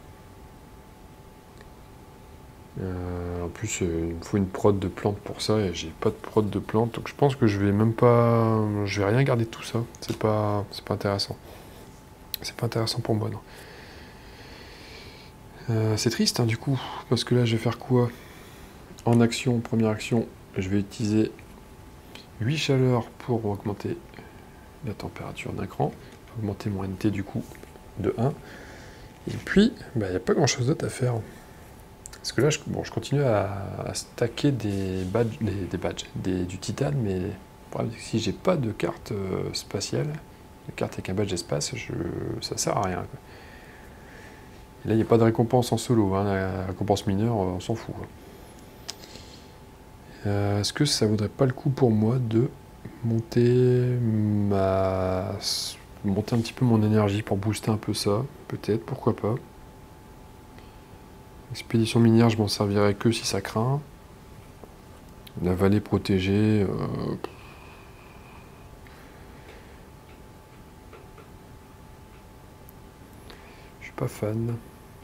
Euh, en plus, euh, il me faut une prod de plantes pour ça, et j'ai pas de prod de plantes, donc je pense que je vais même pas, je vais rien garder de tout ça. C'est pas, c'est pas intéressant. C'est pas intéressant pour moi, non. Euh, c'est triste, hein, du coup, parce que là, je vais faire quoi? En action, première action, je vais utiliser huit chaleurs pour augmenter la température d'un cran, augmenter mon N T du coup de un. Et puis, il bah, n'y a pas grand chose d'autre à faire. Parce que là, je, bon, je continue à, à stacker des badges, des, des badges des, du titane, mais le problème, c'est que si j'ai pas de carte euh, spatiale, de carte avec un badge espace, je, ça sert à rien. Quoi. Et là, il n'y a pas de récompense en solo, hein, la récompense mineure, on s'en fout. Euh, Est-ce que ça vaudrait pas le coup pour moi de monter ma... monter un petit peu mon énergie pour booster un peu ça? Peut-être, pourquoi pas. Expédition minière, je m'en servirai que si ça craint. La vallée protégée... Euh... Je suis pas fan.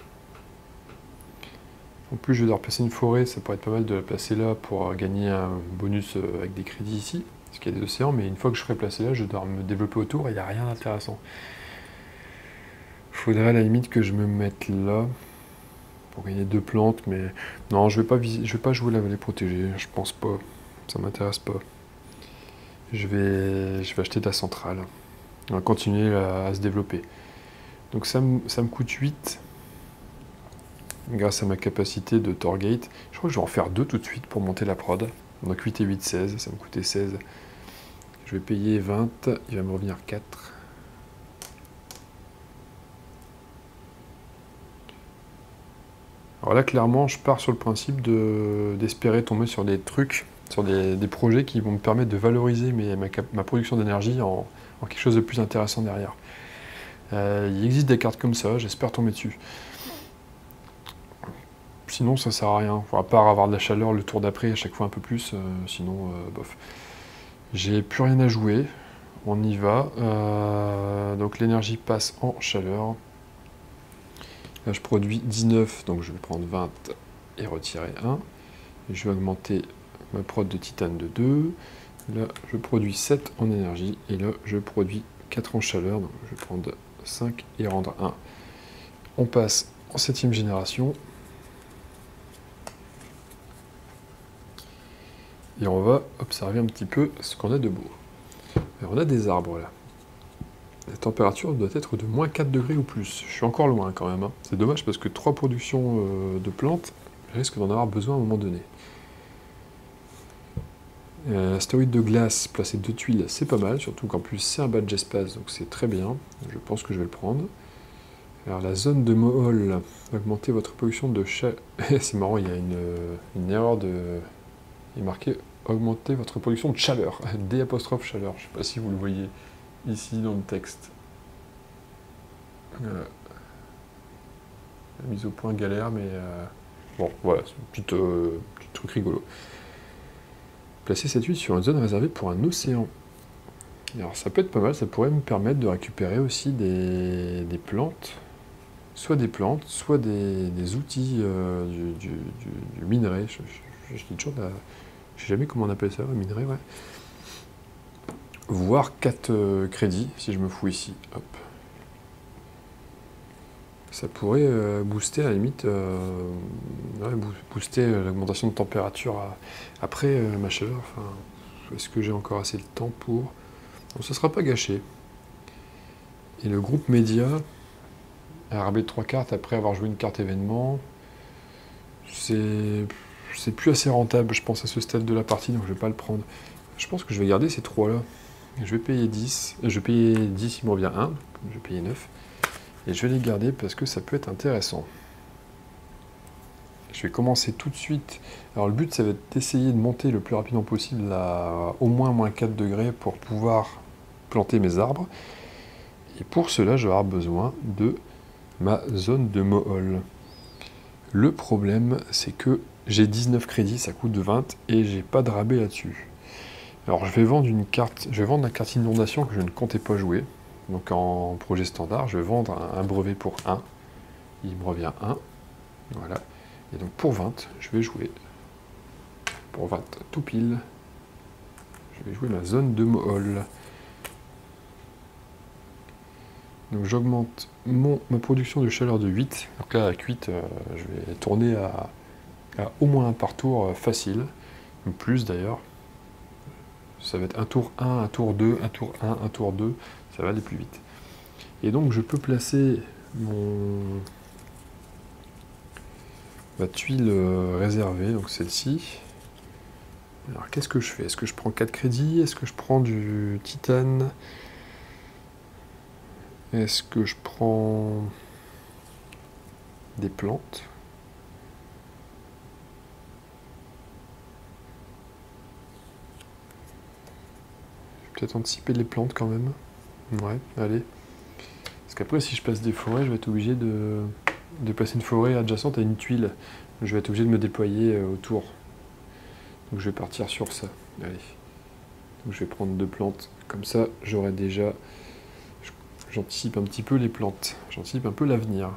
En plus, je vais devoir placer une forêt, ça pourrait être pas mal de la placer là pour gagner un bonus avec des crédits ici, parce qu'il y a des océans, mais une fois que je serai placé là, je dois me développer autour et il n'y a rien d'intéressant. Il faudrait à la limite que je me mette là pour gagner deux plantes, mais non, je vais pas vis... je vais pas jouer la vallée protégée, je pense pas, ça m'intéresse pas. Je vais, je vais acheter de la centrale, on va continuer à, à se développer. Donc ça me, ça me coûte huit. Grâce à ma capacité de Torgate. Je crois que je vais en faire deux tout de suite pour monter la prod. Donc huit et huit, seize. Ça me coûtait seize. Je vais payer vingt. Il va me revenir quatre. Alors là, clairement, je pars sur le principe de, d'espérer tomber sur des trucs, sur des, des projets qui vont me permettre de valoriser mes, ma, ma production d'énergie en, en quelque chose de plus intéressant derrière. Euh, il existe des cartes comme ça, j'espère tomber dessus. Sinon, ça sert à rien. Enfin, à part avoir de la chaleur le tour d'après, à chaque fois un peu plus. Euh, sinon, euh, bof. J'ai plus rien à jouer. On y va. Euh, donc l'énergie passe en chaleur. Là, je produis dix-neuf, donc je vais prendre vingt et retirer un. Et je vais augmenter ma prod de titane de deux. Là, je produis sept en énergie. Et là, je produis quatre en chaleur. Donc je vais prendre cinq et rendre un. On passe en septième génération. Et on va observer un petit peu ce qu'on a de beau. Alors, on a des arbres là. La température doit être de moins quatre degrés ou plus. Je suis encore loin quand même. Hein. C'est dommage parce que trois productions euh, de plantes, je risque d'en avoir besoin à un moment donné. Euh, Astéroïde de glace, placer deux tuiles, c'est pas mal. Surtout qu'en plus c'est un badge espace, donc c'est très bien. Je pense que je vais le prendre. Alors la zone de Mohol, augmenter votre production de chaleur. C'est marrant, il y a une, une erreur de... Il est marqué augmenter votre production de chaleur. D apostrophe chaleur. Je ne sais pas si vous le voyez ici dans le texte. Euh, la mise au point galère, mais euh, bon, voilà, c'est un petit, euh, petit truc rigolo. Placer cette huile sur une zone réservée pour un océan. Alors ça peut être pas mal, ça pourrait me permettre de récupérer aussi des, des plantes, soit des plantes, soit des, des outils euh, du, du, du, du minerai. Je, je, je dis toujours la... Je sais jamais comment on appelle ça, le minerai, ouais. Voire quatre euh, crédits, si je me fous ici. Hop. Ça pourrait euh, booster, à la limite, euh, ouais, booster l'augmentation de température à, après euh, ma chaleur. Enfin, est-ce que j'ai encore assez de temps pour... Bon, ça ne sera pas gâché. Et le groupe média, R B de trois cartes après avoir joué une carte événement, c'est... c'est plus assez rentable, je pense, à ce stade de la partie, donc je vais pas le prendre. Je pense que je vais garder ces trois-là. Je vais payer dix. Je vais payer dix, il me revient un. Je vais payer neuf. Et je vais les garder parce que ça peut être intéressant. Je vais commencer tout de suite. Alors le but, ça va être d'essayer de monter le plus rapidement possible à au moins moins quatre degrés pour pouvoir planter mes arbres. Et pour cela, je vais avoir besoin de ma zone de Mohol. Le problème, c'est que j'ai dix-neuf crédits, ça coûte vingt, et j'ai pas de rabais là-dessus. Alors je vais vendre une carte, je vais vendre la carte inondation que je ne comptais pas jouer. Donc en projet standard, je vais vendre un, un brevet pour un. Il me revient un. Voilà. Et donc pour vingt, je vais jouer. Pour vingt, tout pile. Je vais jouer ma zone de Mohol. Donc j'augmente mon ma production de chaleur de huit. Donc là, avec huit, euh, je vais tourner à, à au moins un par tour euh, facile. Ou plus d'ailleurs. Ça va être un tour un, un tour deux, un tour un, un tour deux. Ça va aller plus vite. Et donc je peux placer mon ma tuile réservée, donc celle-ci. Alors qu'est-ce que je fais? Est-ce que je prends quatre crédits? Est-ce que je prends du titane? Est-ce que je prends des plantes? Je vais peut-être anticiper les plantes quand même. Ouais, allez. Parce qu'après, si je passe des forêts, je vais être obligé de, de passer une forêt adjacente à une tuile. Je vais être obligé de me déployer euh, autour. Donc je vais partir sur ça. Allez. Donc je vais prendre deux plantes. Comme ça, j'aurai déjà... J'anticipe un petit peu les plantes. J'anticipe un peu l'avenir.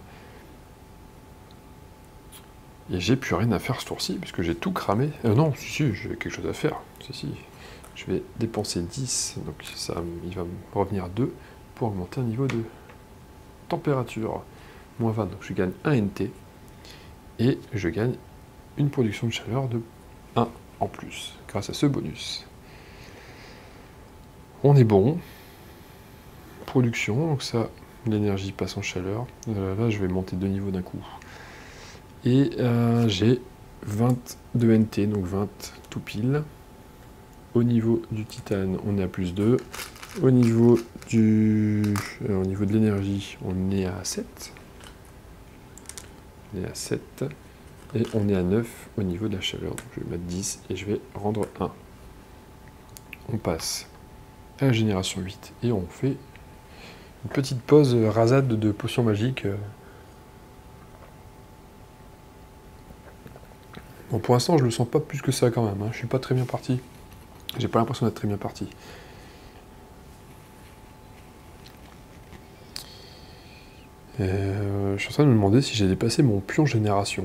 Et j'ai plus rien à faire ce tour-ci, puisque j'ai tout cramé. Euh, non, si, si, j'ai quelque chose à faire. Si, si. Je vais dépenser dix, donc ça, il va me revenir deux pour augmenter un niveau de température. moins vingt, donc je gagne un N T. Et je gagne une production de chaleur de un en plus, grâce à ce bonus. On est bon. Production, donc ça, l'énergie passe en chaleur. Là, là, je vais monter deux niveaux d'un coup. Et euh, j'ai vingt-deux N T, donc vingt tout pile. Au niveau du titane, on est à plus deux. Au niveau, du, euh, au niveau de l'énergie, on est à sept. On est à sept. Et on est à neuf au niveau de la chaleur. Donc je vais mettre dix et je vais rendre un. On passe à la génération huit. Et on fait une petite pause rasade de potions magiques. Bon, pour l'instant, je le sens pas plus que ça quand même. Hein. Je suis pas très bien parti. J'ai pas l'impression d'être très bien parti. Euh, je suis en train de me demander si j'ai dépassé mon pion génération.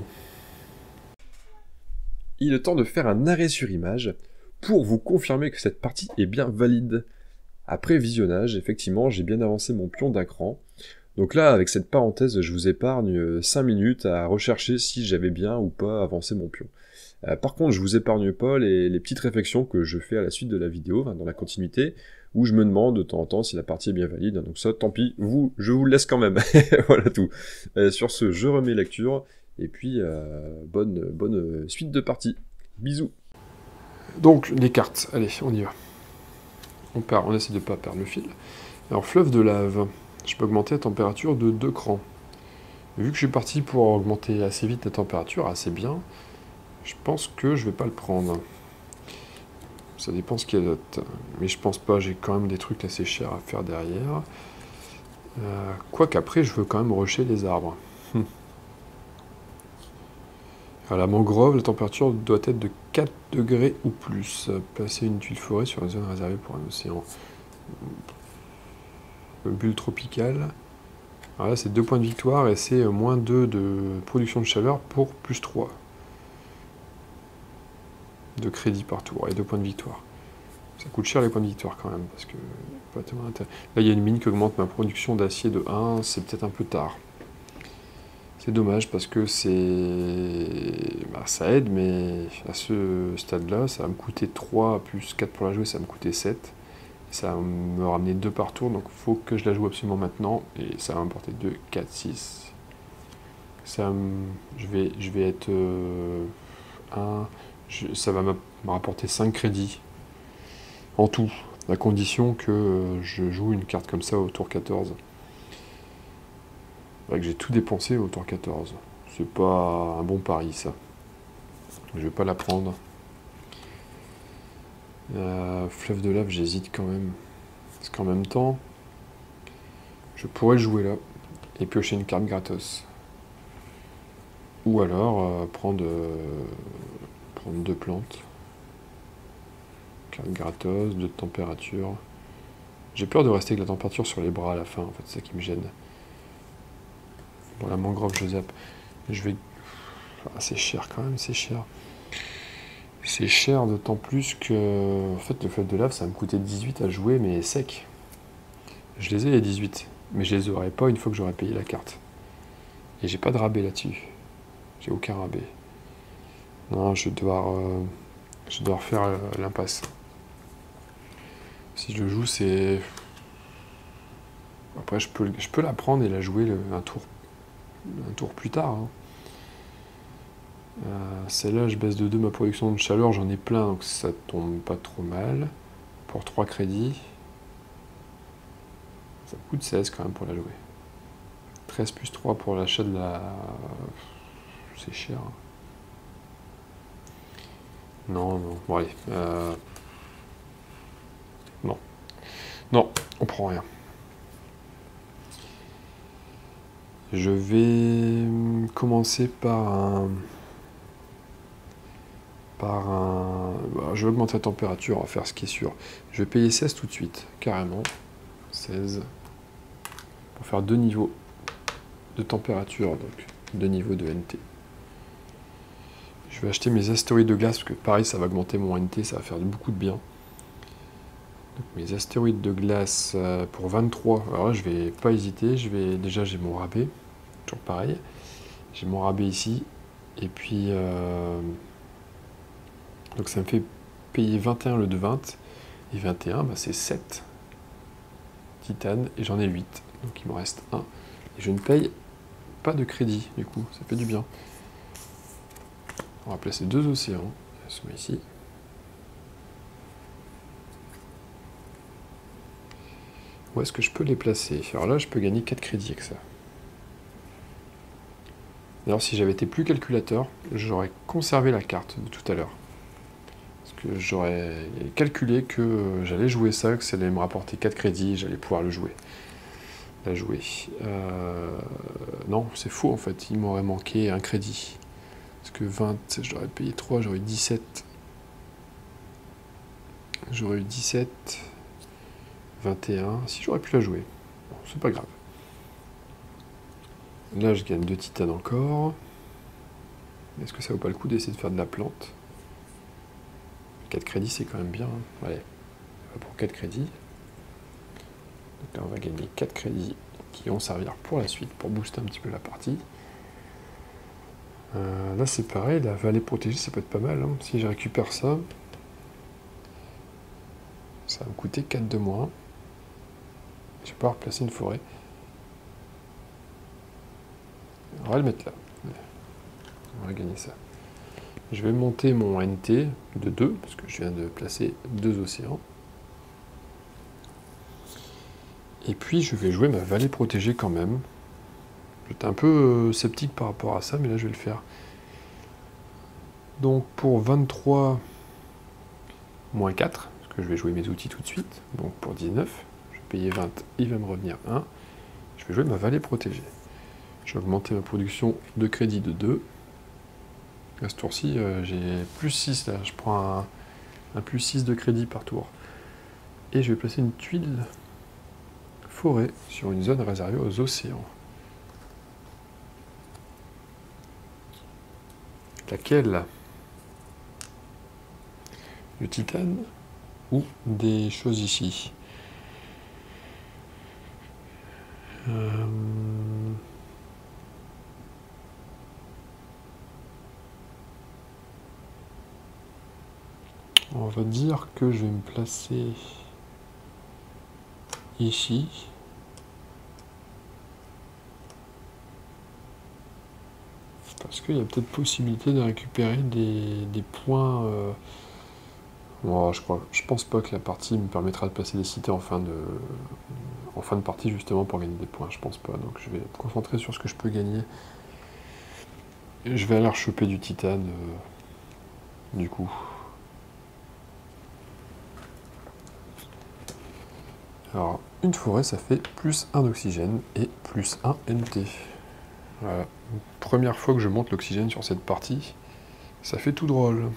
Il est temps de faire un arrêt sur image pour vous confirmer que cette partie est bien valide. Après visionnage, effectivement, j'ai bien avancé mon pion d'un cran. Donc là, avec cette parenthèse, je vous épargne cinq minutes à rechercher si j'avais bien ou pas avancé mon pion. Euh, par contre, je vous épargne pas les, les petites réflexions que je fais à la suite de la vidéo, hein, dans la continuité, où je me demande de temps en temps si la partie est bien valide. Donc ça, tant pis, vous, je vous le laisse quand même. Voilà tout. Euh, sur ce, je remets lecture, et puis euh, bonne, bonne suite de partie. Bisous. Donc, les cartes, allez, on y va. On, perd, on essaie de ne pas perdre le fil. Alors, fleuve de lave, je peux augmenter la température de deux crans. Vu que je suis parti pour augmenter assez vite la température, assez bien, je pense que je vais pas le prendre. Ça dépend ce qu'il y a d'autre. Mais je pense pas, j'ai quand même des trucs assez chers à faire derrière. Euh, Quoique après, je veux quand même rusher les arbres. Hum. À la mangrove, la température doit être de quatre degrés ou plus. Placer une tuile forêt sur une zone réservée pour un océan. Bulle tropicale. Alors là, c'est deux points de victoire et c'est moins deux de production de chaleur pour plus trois de crédit par tour et deux points de victoire. Ça coûte cher les points de victoire quand même, parce que pas tellement intérêt. Là, il y a une mine qui augmente ma production d'acier de un, c'est peut-être un peu tard. C'est dommage parce que c'est... Bah, ça aide, mais à ce stade-là, ça va me coûter trois plus quatre pour la jouer, ça va me coûter sept. Ça va me ramener deux par tour, donc il faut que je la joue absolument maintenant, et ça va m'apporter deux, quatre, six. Ça, je, vais, je vais être euh, un... Je, ça va me rapporter cinq crédits en tout, à condition que euh, je joue une carte comme ça au tour quatorze. C'est vrai que j'ai tout dépensé au tour quatorze. C'est pas un bon pari, ça. Je vais pas la prendre. Euh, fleuve de lave, j'hésite quand même. Parce qu'en même temps, je pourrais le jouer là et piocher une carte gratos. Ou alors euh, prendre, euh, prendre deux plantes. Carte gratos, deux de température. J'ai peur de rester avec la température sur les bras à la fin, en fait, c'est ça qui me gêne. Bon, la mangrove, je zappe. Je vais... Ah, c'est cher quand même, c'est cher. C'est cher d'autant plus que... En fait, le fleuve de lave, ça va me coûter dix-huit à jouer, mais sec. Je les ai les dix-huit, mais je les aurai pas une fois que j'aurai payé la carte. Et j'ai pas de rabais là-dessus. J'ai aucun rabais. Non, je dois... Euh... Je dois refaire euh, l'impasse. Si je le joue, c'est... Après, je peux, je peux la prendre et la jouer le, un, tour, un tour plus tard. Hein. Euh, Celle-là, je baisse de deux ma production de chaleur, j'en ai plein, donc ça tombe pas trop mal. Pour trois crédits. Ça coûte seize quand même pour la jouer. treize plus trois pour l'achat de la... C'est cher. Non, non. Bon, allez. Euh... Non. Non, on prend rien. Je vais commencer par un... Par un... Bah, je vais augmenter la température, on va faire ce qui est sûr. Je vais payer seize tout de suite, carrément. seize. Pour faire deux niveaux de température, donc deux niveaux de N T. Je vais acheter mes astéroïdes de glace, parce que pareil, ça va augmenter mon N T, ça va faire beaucoup de bien. Donc mes astéroïdes de glace euh, pour vingt-trois. Alors là, je vais pas hésiter, je vais... Déjà, j'ai mon rabais, toujours pareil. J'ai mon rabais ici, et puis... Euh... Donc ça me fait payer vingt et un le de vingt, et vingt et un, bah c'est sept titane, et j'en ai huit. Donc il me reste un. Et je ne paye pas de crédit, du coup, ça fait du bien. On va placer deux océans, elles sont ici. Où est-ce que je peux les placer? Alors là, je peux gagner quatre crédits avec ça. D'ailleurs, si j'avais été plus calculateur, j'aurais conservé la carte de tout à l'heure. Que j'aurais calculé que j'allais jouer ça, que ça allait me rapporter quatre crédits, et j'allais pouvoir le jouer. La jouer. Euh, non, c'est faux en fait, il m'aurait manqué un crédit. Parce que vingt, j'aurais payé trois, j'aurais eu dix-sept. J'aurais eu dix-sept, vingt et un, si j'aurais pu la jouer. Bon, c'est pas grave. Là, je gagne deux titanes encore. Est-ce que ça vaut pas le coup d'essayer de faire de la plante? quatre crédits, c'est quand même bien. Hein. Allez, pour quatre crédits. Donc là, on va gagner quatre crédits qui vont servir pour la suite, pour booster un petit peu la partie. Euh, là, c'est pareil, la vallée protégée, ça peut être pas mal. Hein. Si je récupère ça, ça va me coûter quatre de moins. Je vais pouvoir placer une forêt. On va le mettre là. On va gagner ça. Je vais monter mon N T de deux, parce que je viens de placer deux océans. Et puis je vais jouer ma vallée protégée quand même. J'étais un peu sceptique par rapport à ça, mais là je vais le faire. Donc pour vingt-trois, moins quatre, parce que je vais jouer mes outils tout de suite. Donc pour dix-neuf, je vais payer vingt, il va me revenir un. Je vais jouer ma vallée protégée. Je vais augmenter ma production de crédit de deux. À ce tour-ci, euh, j'ai plus six là, je prends un, un plus six de crédit par tour. Et je vais placer une tuile forêt sur une zone réservée aux océans. Laquelle? Le titane ou des choses ici? euh... On va dire que je vais me placer ici. Parce qu'il y a peut-être possibilité de récupérer des, des points. Euh... Bon, je crois, je pense pas que la partie me permettra de passer des cités en fin de, en fin de partie justement pour gagner des points. Je pense pas. Donc je vais me concentrer sur ce que je peux gagner. Et je vais aller rechoper du titane. Euh... du coup. Alors, une forêt, ça fait plus un oxygène et plus un N T. Voilà. Première fois que je monte l'oxygène sur cette partie, ça fait tout drôle.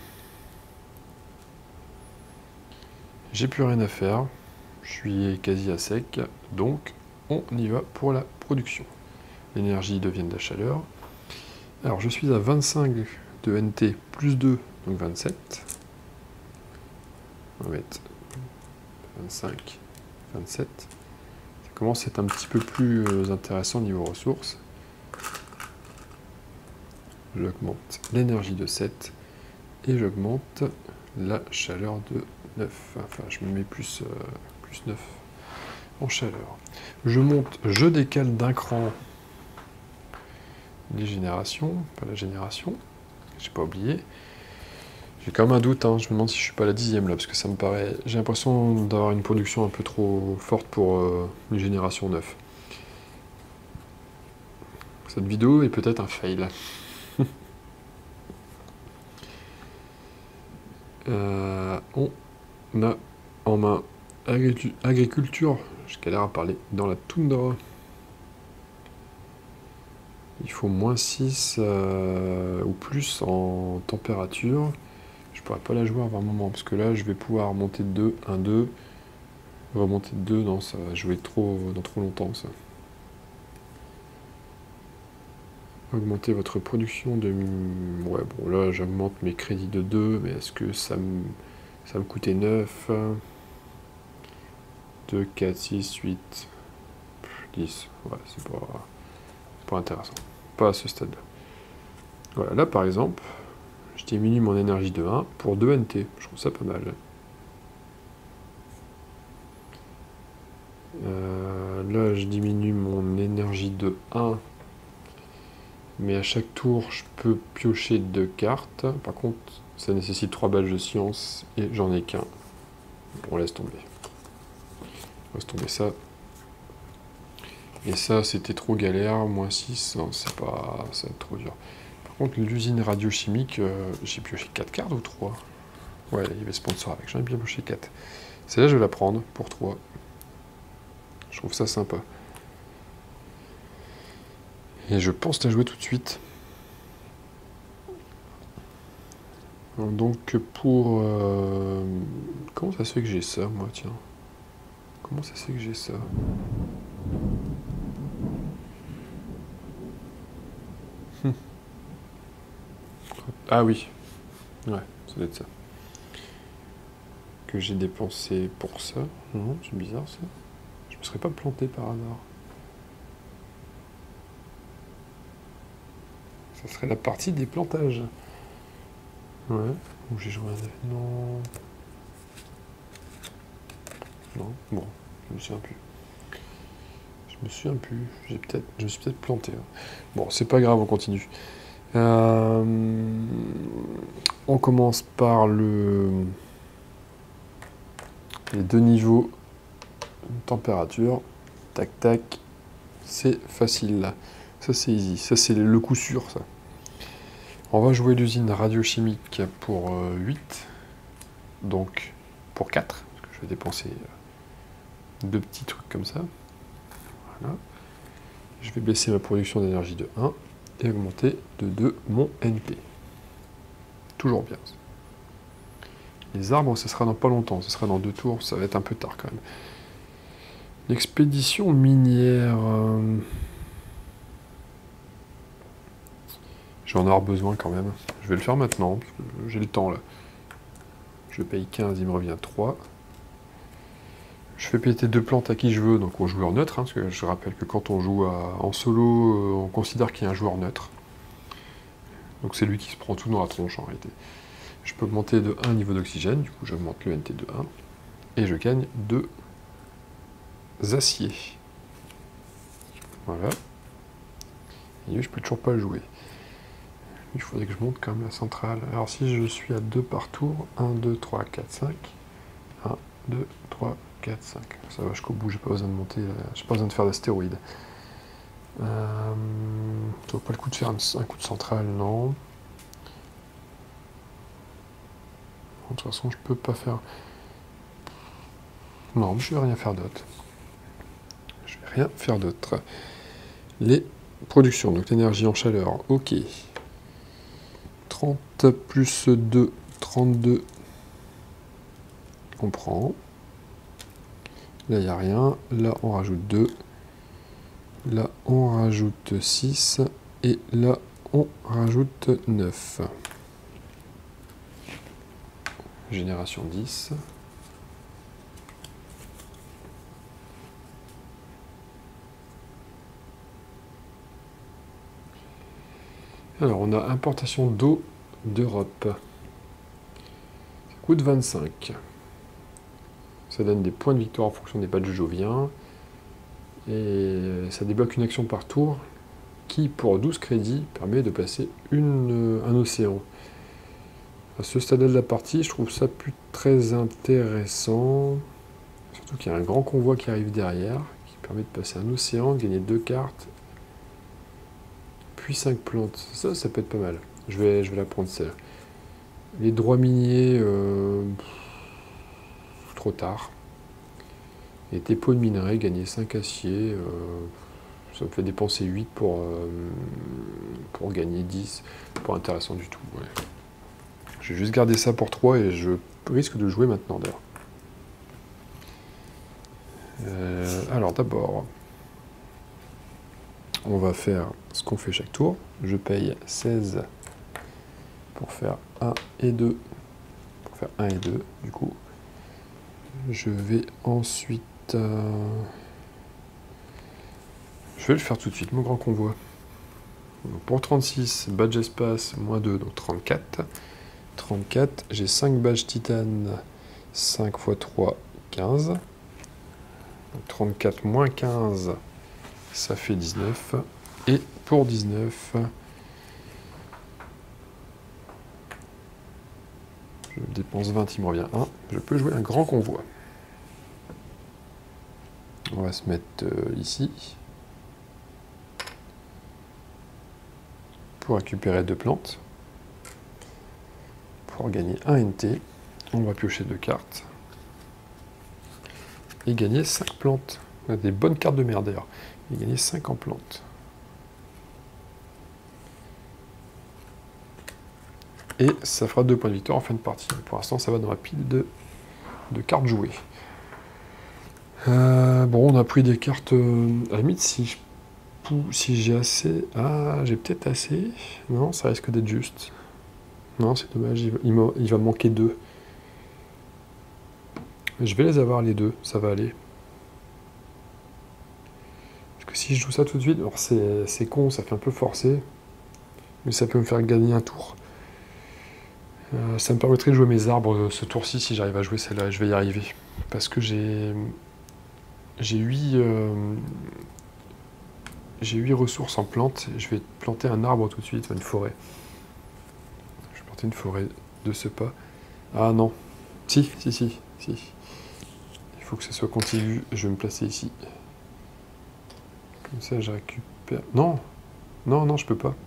J'ai plus rien à faire, je suis quasi à sec, donc on y va pour la production. L'énergie devient de la chaleur. Alors je suis à vingt-cinq de N T plus deux, donc vingt-sept. On va mettre vingt-cinq, vingt-sept. Ça commence à être un petit peu plus intéressant niveau ressources. J'augmente l'énergie de sept et j'augmente la chaleur de neuf. Enfin, je me mets plus, euh, plus neuf en chaleur. Je monte, je décale d'un cran les générations, pas la génération, j'ai pas oublié. J'ai quand même un doute, hein. Je me demande si je suis pas à la dixième là, parce que ça me paraît. J'ai l'impression d'avoir une production un peu trop forte pour euh, une génération neuf. Cette vidéo est peut-être un fail. euh, on a en main agriculture, je galère à parler, dans la toundra. Il faut moins six euh, ou plus en température. Je pourrais pas la jouer avant un moment, parce que là je vais pouvoir monter de deux, un, deux, remonter de deux, non ça va jouer trop, dans trop longtemps ça. Augmenter votre production de... Ouais bon là j'augmente mes crédits de deux, mais est-ce que ça me, ça me coûtait neuf, deux, quatre, six, huit, dix, ouais c'est pas, pas intéressant, pas à ce stade là. Voilà, là par exemple, je diminue mon énergie de un pour deux N T, je trouve ça pas mal. Euh, là je diminue mon énergie de un, mais à chaque tour je peux piocher deux cartes. Par contre ça nécessite trois badges de science et j'en ai qu'un. On laisse tomber. On laisse tomber ça. Et ça c'était trop galère, moins six, non c'est pas, ça va être trop dur. Par contre l'usine radiochimique, euh, j'ai pioché quatre cartes ou trois? Ouais il y avait sponsor avec, j'en ai bien pioché quatre. Celle-là je vais la prendre pour trois. Je trouve ça sympa. Et je pense la jouer tout de suite. Donc pour... Euh... Comment ça se fait que j'ai ça, moi, tiens? Comment ça se fait que j'ai ça? Hum. Ah oui. Ouais, ça doit être ça. Que j'ai dépensé pour ça. Non, c'est bizarre ça. Je me serais pas planté par hasard. Ça serait la partie des plantages. Ouais, où j'ai joué un... Non... Non, bon, je me souviens plus. Je me souviens plus, j'ai peut-être, je me suis peut-être planté. Hein. Bon, c'est pas grave, on continue. Euh, on commence par le les deux niveaux de température. Tac, tac. C'est facile, là. Ça, c'est easy. Ça, c'est le coup sûr, ça. On va jouer l'usine radiochimique pour euh, huit. Donc, pour quatre. Parce que je vais dépenser euh, deux petits trucs comme ça. Voilà. Je vais baisser ma production d'énergie de un et augmenter de deux mon N P. Toujours bien. Les arbres, ça sera dans pas longtemps, ça sera dans deux tours, ça va être un peu tard quand même. L'expédition minière... Euh... Je vais en avoir besoin quand même. Je vais le faire maintenant, parce que j'ai le temps là. Je paye quinze, il me revient trois. Je fais péter deux plantes à qui je veux, donc au joueur neutre, hein, parce que je rappelle que quand on joue à, en solo, euh, on considère qu'il y a un joueur neutre. Donc c'est lui qui se prend tout dans la tronche en réalité. Je peux augmenter de un niveau d'oxygène, du coup j'augmente le N T de un, et je gagne deux aciers. Voilà. Et lui, je peux toujours pas le jouer. Il faudrait que je monte quand même la centrale. Alors si je suis à deux par tour, un, deux, trois, quatre, cinq. un, deux, trois, quatre, cinq. Ça va jusqu'au bout, j'ai pas besoin de monter, j'ai pas besoin de faire d'astéroïdes. Euh, ça vaut pas le coup de faire un, un coup de centrale, non. De toute façon, je peux pas faire... Non, je vais rien faire d'autre. Je vais rien faire d'autre. Les productions, donc l'énergie en chaleur, ok. trente plus deux, trente-deux. On prend. Là, il n'y a rien. Là, on rajoute deux. Là, on rajoute six. Et là, on rajoute neuf. Génération dix. Alors, on a importation d'eau d'Europe. Ça coûte vingt-cinq. Ça donne des points de victoire en fonction des badges joviens. Et ça débloque une action par tour qui, pour douze crédits, permet de placer une, un océan. À ce stade de la partie, je trouve ça plus très intéressant. Surtout qu'il y a un grand convoi qui arrive derrière, qui permet de passer un océan, de gagner deux cartes, puis cinq plantes. Ça, ça peut être pas mal. Je vais, je vais la prendre celle-là. Les droits miniers, euh, trop tard. Et dépôt de minerais, gagner cinq aciers. Euh, ça me fait dépenser huit pour, euh, pour gagner dix. Pas intéressant du tout. Ouais. Je vais juste garder ça pour trois et je risque de jouer maintenant d'ailleurs. Euh, alors d'abord, on va faire ce qu'on fait chaque tour. Je paye seize pour faire un et deux. Pour faire un et deux, du coup. Je vais ensuite... Euh, je vais le faire tout de suite, mon grand convoi. Donc pour trente-six, badge espace, moins deux, donc trente-quatre. trente-quatre, j'ai cinq badges titane, cinq fois trois, quinze. Donc trente-quatre moins quinze, ça fait dix-neuf. Et pour dix-neuf, je dépense vingt, il me revient un. Je peux jouer un grand convoi. On va se mettre euh, ici. Pour récupérer deux plantes. Pour gagner un N T. On va piocher deux cartes. Et gagner cinq plantes. On a des bonnes cartes de merde d'ailleurs. Et gagner cinq en plantes. Et ça fera deux points de victoire en fin de partie. Pour l'instant, ça va dans la pile de, de cartes jouées. Euh, bon, on a pris des cartes... Euh, à la limite, si je si j'ai assez... Ah, j'ai peut-être assez. Non, ça risque d'être juste. Non, c'est dommage, il va, il, il va manquer deux. Je vais les avoir les deux, ça va aller. Parce que si je joue ça tout de suite, alors c'est con, ça fait un peu forcé. Mais ça peut me faire gagner un tour. Euh, ça me permettrait de jouer mes arbres ce tour-ci si j'arrive à jouer celle-là. Je vais y arriver. Parce que j'ai... J'ai huit... Euh, J'ai huit ressources en plantes, je vais planter un arbre tout de suite, une forêt. Je vais planter une forêt de ce pas. Ah non. Si, si, si, si. Il faut que ce soit contigu, je vais me placer ici. Comme ça, je récupère... Non. Non, non, je peux pas.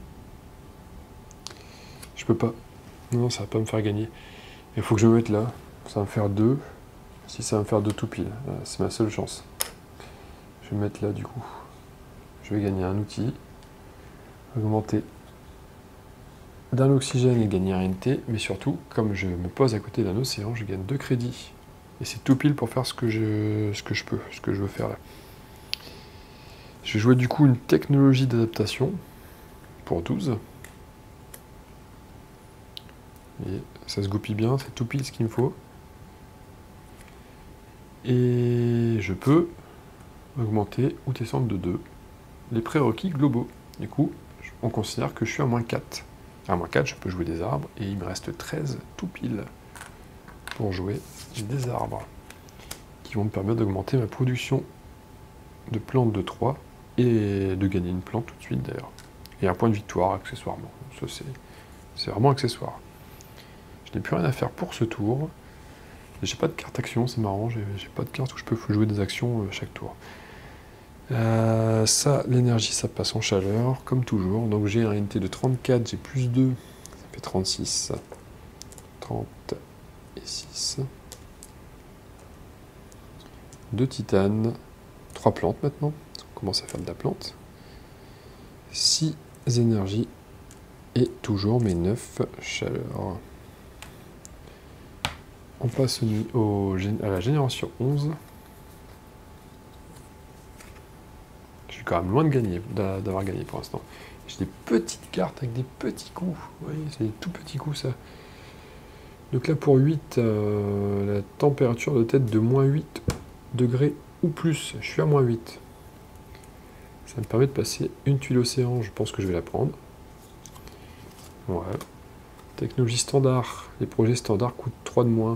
Je peux pas. Non, ça va pas me faire gagner. Il faut que je me mette là. Ça va me faire deux. Si ça va me faire deux tout pile. C'est ma seule chance. Je vais me mettre là, du coup. Je vais gagner un outil, augmenter d'un oxygène et gagner un N T, mais surtout, comme je me pose à côté d'un océan, je gagne deux crédits. Et c'est tout pile pour faire ce que je, ce que je peux, ce que je veux faire là. Je vais jouer du coup une technologie d'adaptation pour douze. Et ça se goupille bien, c'est tout pile ce qu'il me faut. Et je peux augmenter ou descendre de deux. Les prérequis globaux. Du coup, on considère que je suis à moins quatre. À moins quatre, je peux jouer des arbres, et il me reste treize tout pile pour jouer des arbres, qui vont me permettre d'augmenter ma production de plantes de trois, et de gagner une plante tout de suite d'ailleurs. Et un point de victoire accessoirement. Ça c'est vraiment accessoire. Je n'ai plus rien à faire pour ce tour. J'ai pas de carte action, c'est marrant, j'ai pas de carte où je peux jouer des actions chaque tour. Euh, ça, l'énergie, ça passe en chaleur, comme toujours. Donc j'ai un N T de trente-quatre, j'ai plus deux, ça fait trente-six. trente, et six. deux titanes, trois plantes maintenant. On commence à faire de la plante. six énergies et toujours mes neuf chaleurs. On passe au, au, à la génération onze. Je suis quand même loin de gagner, d'avoir gagné pour l'instant. J'ai des petites cartes avec des petits coups. Vous voyez, c'est des tout petits coups ça. Donc là pour huit, euh, la température doit être de moins huit degrés ou plus. Je suis à moins huit. Ça me permet de passer une tuile océan. Je pense que je vais la prendre. Ouais. Technologie standard. Les projets standards coûtent trois de moins.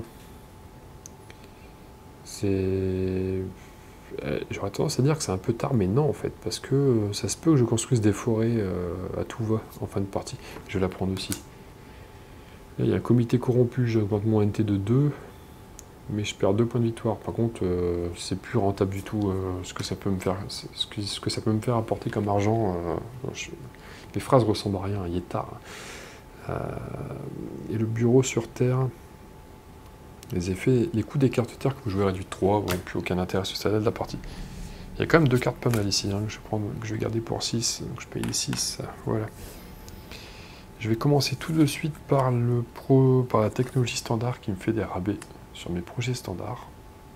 C'est... J'aurais tendance à dire que c'est un peu tard, mais non en fait, parce que ça se peut que je construise des forêts euh, à tout va en fin de partie. Je vais la prendre aussi. Là, il y a un comité corrompu, j'augmente mon N T de deux, mais je perds deux points de victoire. Par contre, euh, c'est plus rentable du tout euh, ce que ça peut me faire, ce que, ce que ça peut me faire apporter comme argent. Euh, je... Les phrases ressemblent à rien, il est tard. Euh, et le bureau sur Terre. Les effets, les coûts des cartes terre que vous jouez réduit de trois, n'ont plus aucun intérêt à ce stade de la partie. Il y a quand même deux cartes pas mal ici, hein, que, je vais prendre, que je vais garder pour six, donc je paye les six, voilà. Je vais commencer tout de suite par, le pro, par la technologie standard qui me fait des rabais sur mes projets standards.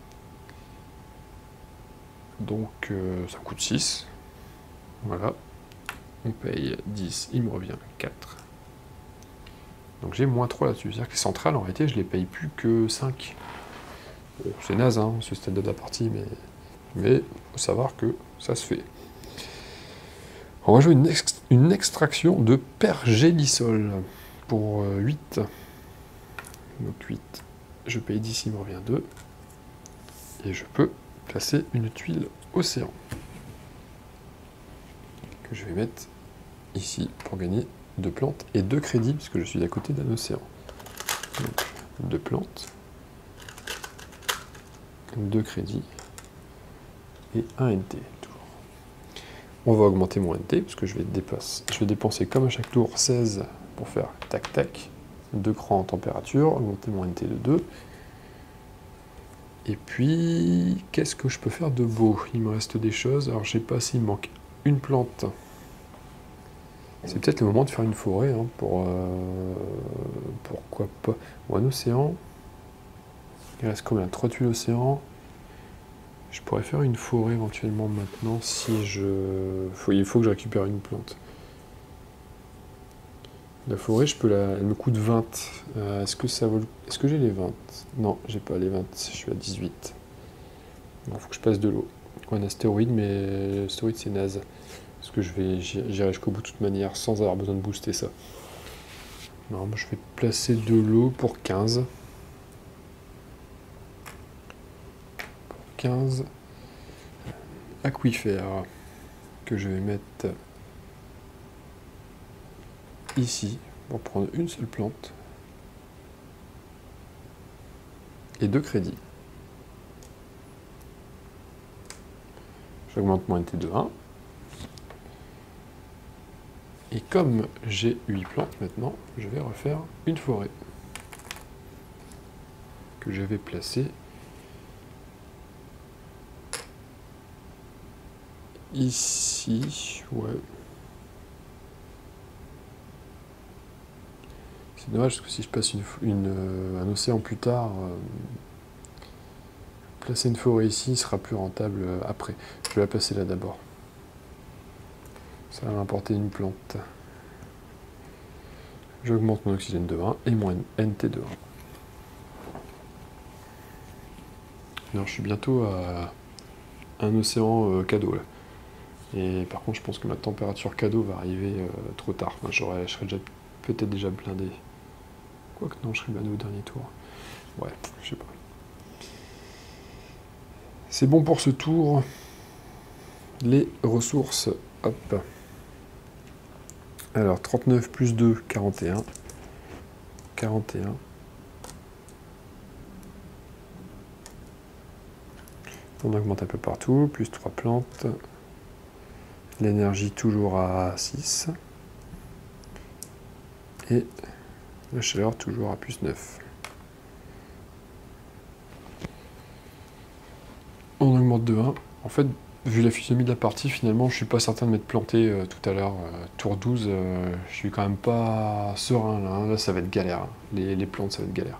Donc euh, ça coûte six, voilà. On paye dix, il me revient quatre. Donc j'ai moins trois là-dessus. C'est-à-dire que les centrales, en réalité, je les paye plus que cinq. Bon, c'est naze, hein, ce stade de la partie, mais il faut savoir que ça se fait. On va jouer une, ex une extraction de pergélisol pour euh, huit. Donc huit. Je paye dix, il me revient deux. Et je peux placer une tuile océan. Que je vais mettre ici pour gagner deux plantes et deux crédits, puisque je suis à côté d'un océan. Donc, deux plantes, deux crédits et un N T. Toujours. On va augmenter mon N T, parce que je vais, dépasse, je vais dépenser comme à chaque tour seize pour faire tac tac, deux crans en température, augmenter mon N T de deux. Et puis, qu'est-ce que je peux faire de beau? Il me reste des choses, alors je sais pas s'il me manque une plante. C'est peut-être le moment de faire une forêt, hein, pour... Euh, pourquoi pas. Ou un océan. Il reste combien? Trois tuiles océan. Je pourrais faire une forêt éventuellement maintenant si je... Faut, il faut que je récupère une plante. La forêt, je peux la... elle me coûte vingt. Euh, Est-ce que ça vaut... Est-ce que j'ai les vingt? Non, j'ai pas les vingt. Je suis à dix-huit. Il faut que je passe de l'eau. Un astéroïde, mais l'astéroïde c'est naze. Parce que je vais, j'irai jusqu'au bout de toute manière sans avoir besoin de booster ça. Non, moi je vais placer de l'eau pour quinze. Pour quinze. Aquifère. Que je vais mettre ici. Pour prendre une seule plante. Et deux crédits. J'augmente mon N T de un. Et comme j'ai huit plantes maintenant, je vais refaire une forêt. Que je vais placer ici. Ouais. C'est dommage parce que si je passe une, une, euh, un océan plus tard, euh, placer une forêt ici sera plus rentable euh, après. Je vais la placer là d'abord. Ça va m'apporter une plante. J'augmente mon oxygène de un et mon N T de un. Alors je suis bientôt à un océan euh, cadeau là. Et par contre je pense que ma température cadeau va arriver euh, trop tard. Enfin, je serai déjà peut-être déjà blindé. Quoique non, je serai blindé au dernier tour. Ouais, je sais pas. C'est bon pour ce tour. Les ressources, hop. Alors, trente-neuf plus deux, quarante et un. quarante et un. On augmente un peu partout, plus trois plantes. L'énergie toujours à six. Et la chaleur toujours à plus neuf. j'augmente de un. En fait, vu la physionomie de la partie, finalement, je suis pas certain de m'être planté euh, tout à l'heure. Euh, tour douze, euh, je suis quand même pas serein là. Hein. Là, ça va être galère. Hein. Les, les plantes, ça va être galère.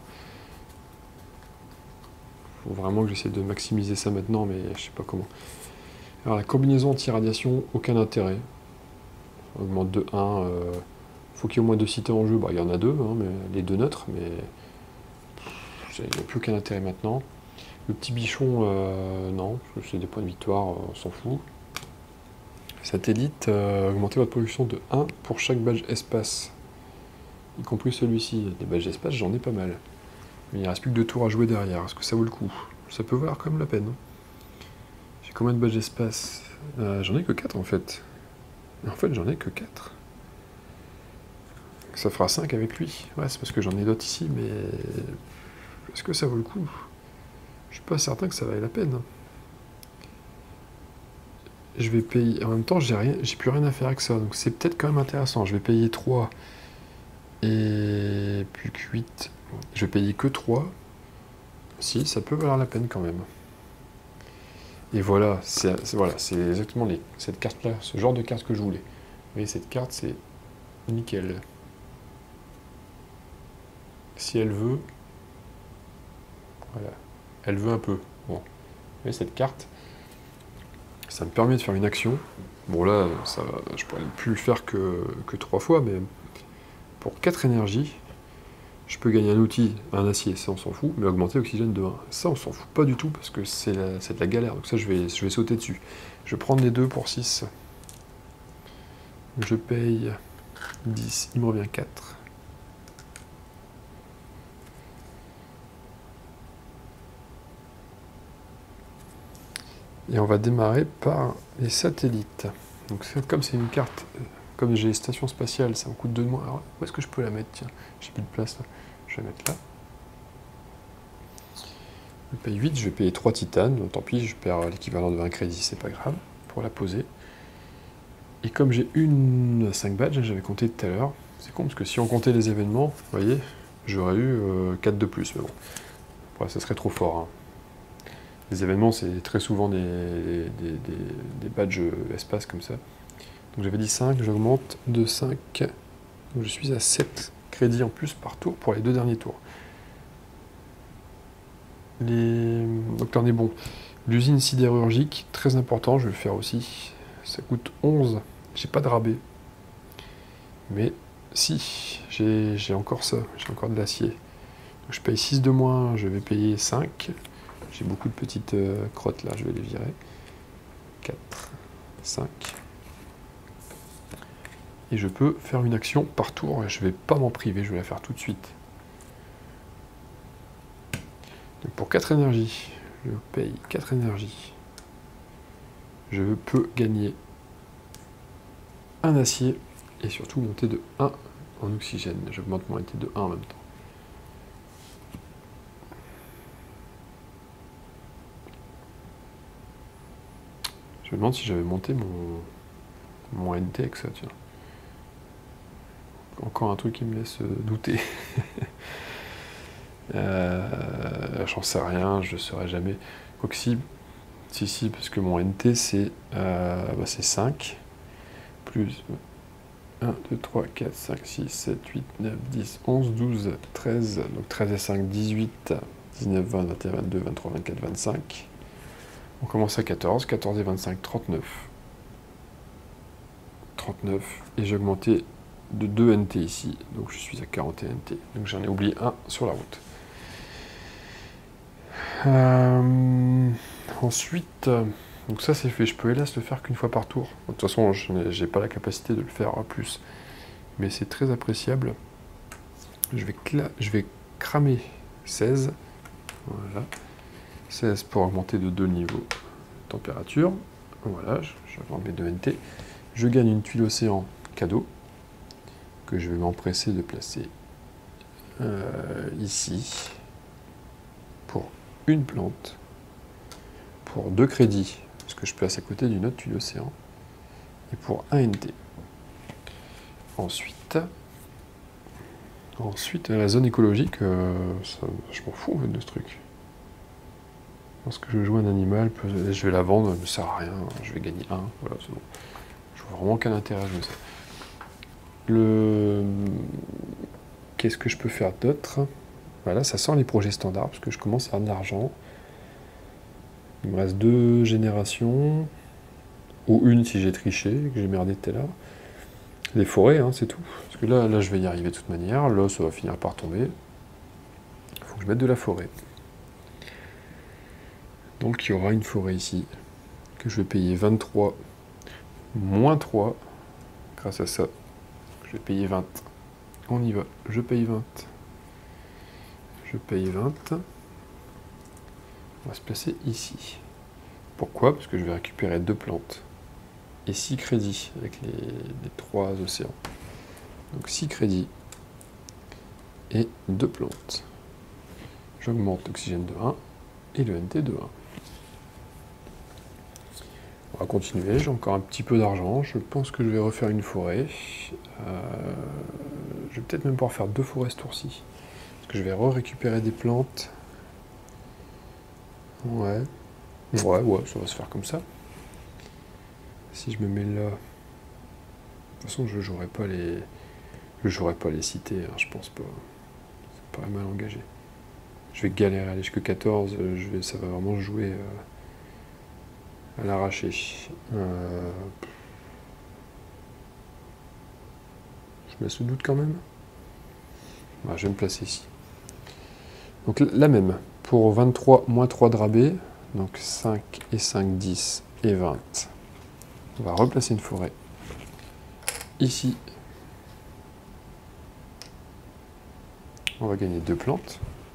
Faut vraiment que j'essaie de maximiser ça maintenant, mais je sais pas comment. Alors, la combinaison anti-radiation, aucun intérêt. On augmente de un. Euh, faut qu'il y ait au moins deux cités en jeu. Bah, il y en a deux, hein, mais les deux neutres, mais il n'y a plus aucun intérêt maintenant. Le petit bichon, euh, non, parce que c'est des points de victoire, euh, on s'en fout. Satellite, euh, augmentez votre production de un pour chaque badge espace. Y compris celui-ci. Des badges espace, j'en ai pas mal. Mais il ne reste plus que deux tours à jouer derrière. Est-ce que ça vaut le coup? Ça peut valoir quand même la peine. Hein. J'ai combien de badges espace? euh, J'en ai que quatre en fait. En fait, j'en ai que quatre. Ça fera cinq avec lui. Ouais, c'est parce que j'en ai d'autres ici, mais... Est-ce que ça vaut le coup? Je suis pas certain que ça vaille la peine. Je vais payer... En même temps, j'ai rien... j'ai plus rien à faire avec ça, donc c'est peut-être quand même intéressant. Je vais payer trois et plus que huit. Je vais payer que trois. Si, ça peut valoir la peine quand même. Et voilà, c'est voilà, c'est exactement les... cette carte-là, ce genre de carte que je voulais. Vous voyez, cette carte, c'est nickel. Si elle veut... Voilà. Elle veut un peu. Bon. Vous voyez, cette carte, ça me permet de faire une action. Bon là, ça, je pourrais plus le faire que, que trois fois, mais pour quatre énergies, je peux gagner un outil, un acier, ça on s'en fout, mais augmenter l'oxygène de un. Ça on s'en fout pas du tout, parce que c'est de la galère, donc ça je vais, je vais sauter dessus. Je vais prendre les deux pour six. Je paye dix, il me revient quatre. Et on va démarrer par les satellites. Donc comme c'est une carte, comme j'ai station spatiale, ça me coûte deux de moins. Alors où est-ce que je peux la mettre? Tiens, j'ai plus de place là. Je vais la mettre là. Je paye huit, je vais payer trois titanes. Donc, tant pis, je perds l'équivalent de vingt crédits, c'est pas grave, pour la poser. Et comme j'ai une cinq badges, j'avais compté tout à l'heure, c'est con parce que si on comptait les événements, vous voyez, j'aurais eu euh, quatre de plus, mais bon, ouais, ça serait trop fort. Hein. Les événements, c'est très souvent des, des, des, des badges espace comme ça. Donc j'avais dit cinq, j'augmente de cinq. Donc je suis à sept crédits en plus par tour pour les deux derniers tours. Les... Donc là on est bon. L'usine sidérurgique, très important, je vais le faire aussi. Ça coûte onze. J'ai pas de rabais. Mais si, j'ai encore ça, j'ai encore de l'acier. Je paye six de moins, je vais payer cinq. J'ai beaucoup de petites euh, crottes là, je vais les virer. quatre, cinq. Et je peux faire une action par tour, et je ne vais pas m'en priver, je vais la faire tout de suite. Donc pour quatre énergies, je paye quatre énergies. Je peux gagner un acier, et surtout monter de un en oxygène. J'augmente mon N T de un en même temps. Je me demande si j'avais monté mon, mon N T avec ça, tiens. Encore un truc qui me laisse douter. euh, J'en sais rien, je ne saurais jamais. Quoique si, si, si, parce que mon N T c'est euh, bah cinq, plus un, deux, trois, quatre, cinq, six, sept, huit, neuf, dix, onze, douze, treize, donc treize et cinq, dix-huit, dix-neuf, vingt, vingt et un, vingt-deux, vingt-trois, vingt-quatre, vingt-cinq. On commence à quatorze, quatorze et vingt-cinq, trente-neuf. trente-neuf, et j'ai augmenté de deux N T ici, donc je suis à quarante et un N T. Donc j'en ai oublié un sur la route. Euh, ensuite, donc ça c'est fait, je peux hélas le faire qu'une fois par tour. De toute façon, j'ai pas la capacité de le faire à plus, mais c'est très appréciable. Je vais, je vais cramer seize, voilà, seize pour augmenter de deux niveaux de température. Voilà, j'augmente mes deux N T. Je gagne une tuile océan cadeau, que je vais m'empresser de placer euh, ici, pour une plante, pour deux crédits, parce que je place à côté d'une autre tuile océan, et pour un N T. Ensuite, ensuite la zone écologique, euh, ça, je m'en fous en fait, de ce truc. Lorsque je joue un animal, je vais la vendre, ça ne sert à rien, je vais gagner un, voilà, c'est bon. Je vois vraiment qu'un intérêt à jouer ça. Le... Qu'est-ce que je peux faire d'autre? Voilà, ça sent les projets standards, parce que je commence à avoir de l'argent. Il me reste deux générations, ou une si j'ai triché, que j'ai merdé tout à l'heure. Les forêts, hein, c'est tout. Parce que là, là, je vais y arriver de toute manière, là, ça va finir par tomber. Il faut que je mette de la forêt. Donc il y aura une forêt ici, que je vais payer vingt-trois, moins trois, grâce à ça, je vais payer vingt. On y va, je paye vingt. Je paye vingt. On va se placer ici. Pourquoi? Parce que je vais récupérer deux plantes. Et six crédits avec les, les trois océans. Donc six crédits. Et deux plantes. J'augmente l'oxygène de un et le N T de un. On va continuer, j'ai encore un petit peu d'argent, je pense que je vais refaire une forêt. Euh, je vais peut-être même pouvoir faire deux forêts ce tour-ci. Parce que je vais re-récupérer des plantes. Ouais. Ouais, ouais, ça va se faire comme ça. Si je me mets là... De toute façon, je jouerai pas les... Je jouerai pas les cités, hein, je pense pas. Ça paraît mal engagé. Je vais galérer à aller jusqu'à quatorze, je vais... ça va vraiment jouer... Euh... à l'arraché. Euh... Je me laisse le doute quand même. Bah, je vais me placer ici. Donc la même, pour vingt-trois moins trois de rabais, donc cinq et cinq, dix et vingt. On va replacer une forêt. Ici, on va gagner deux plantes.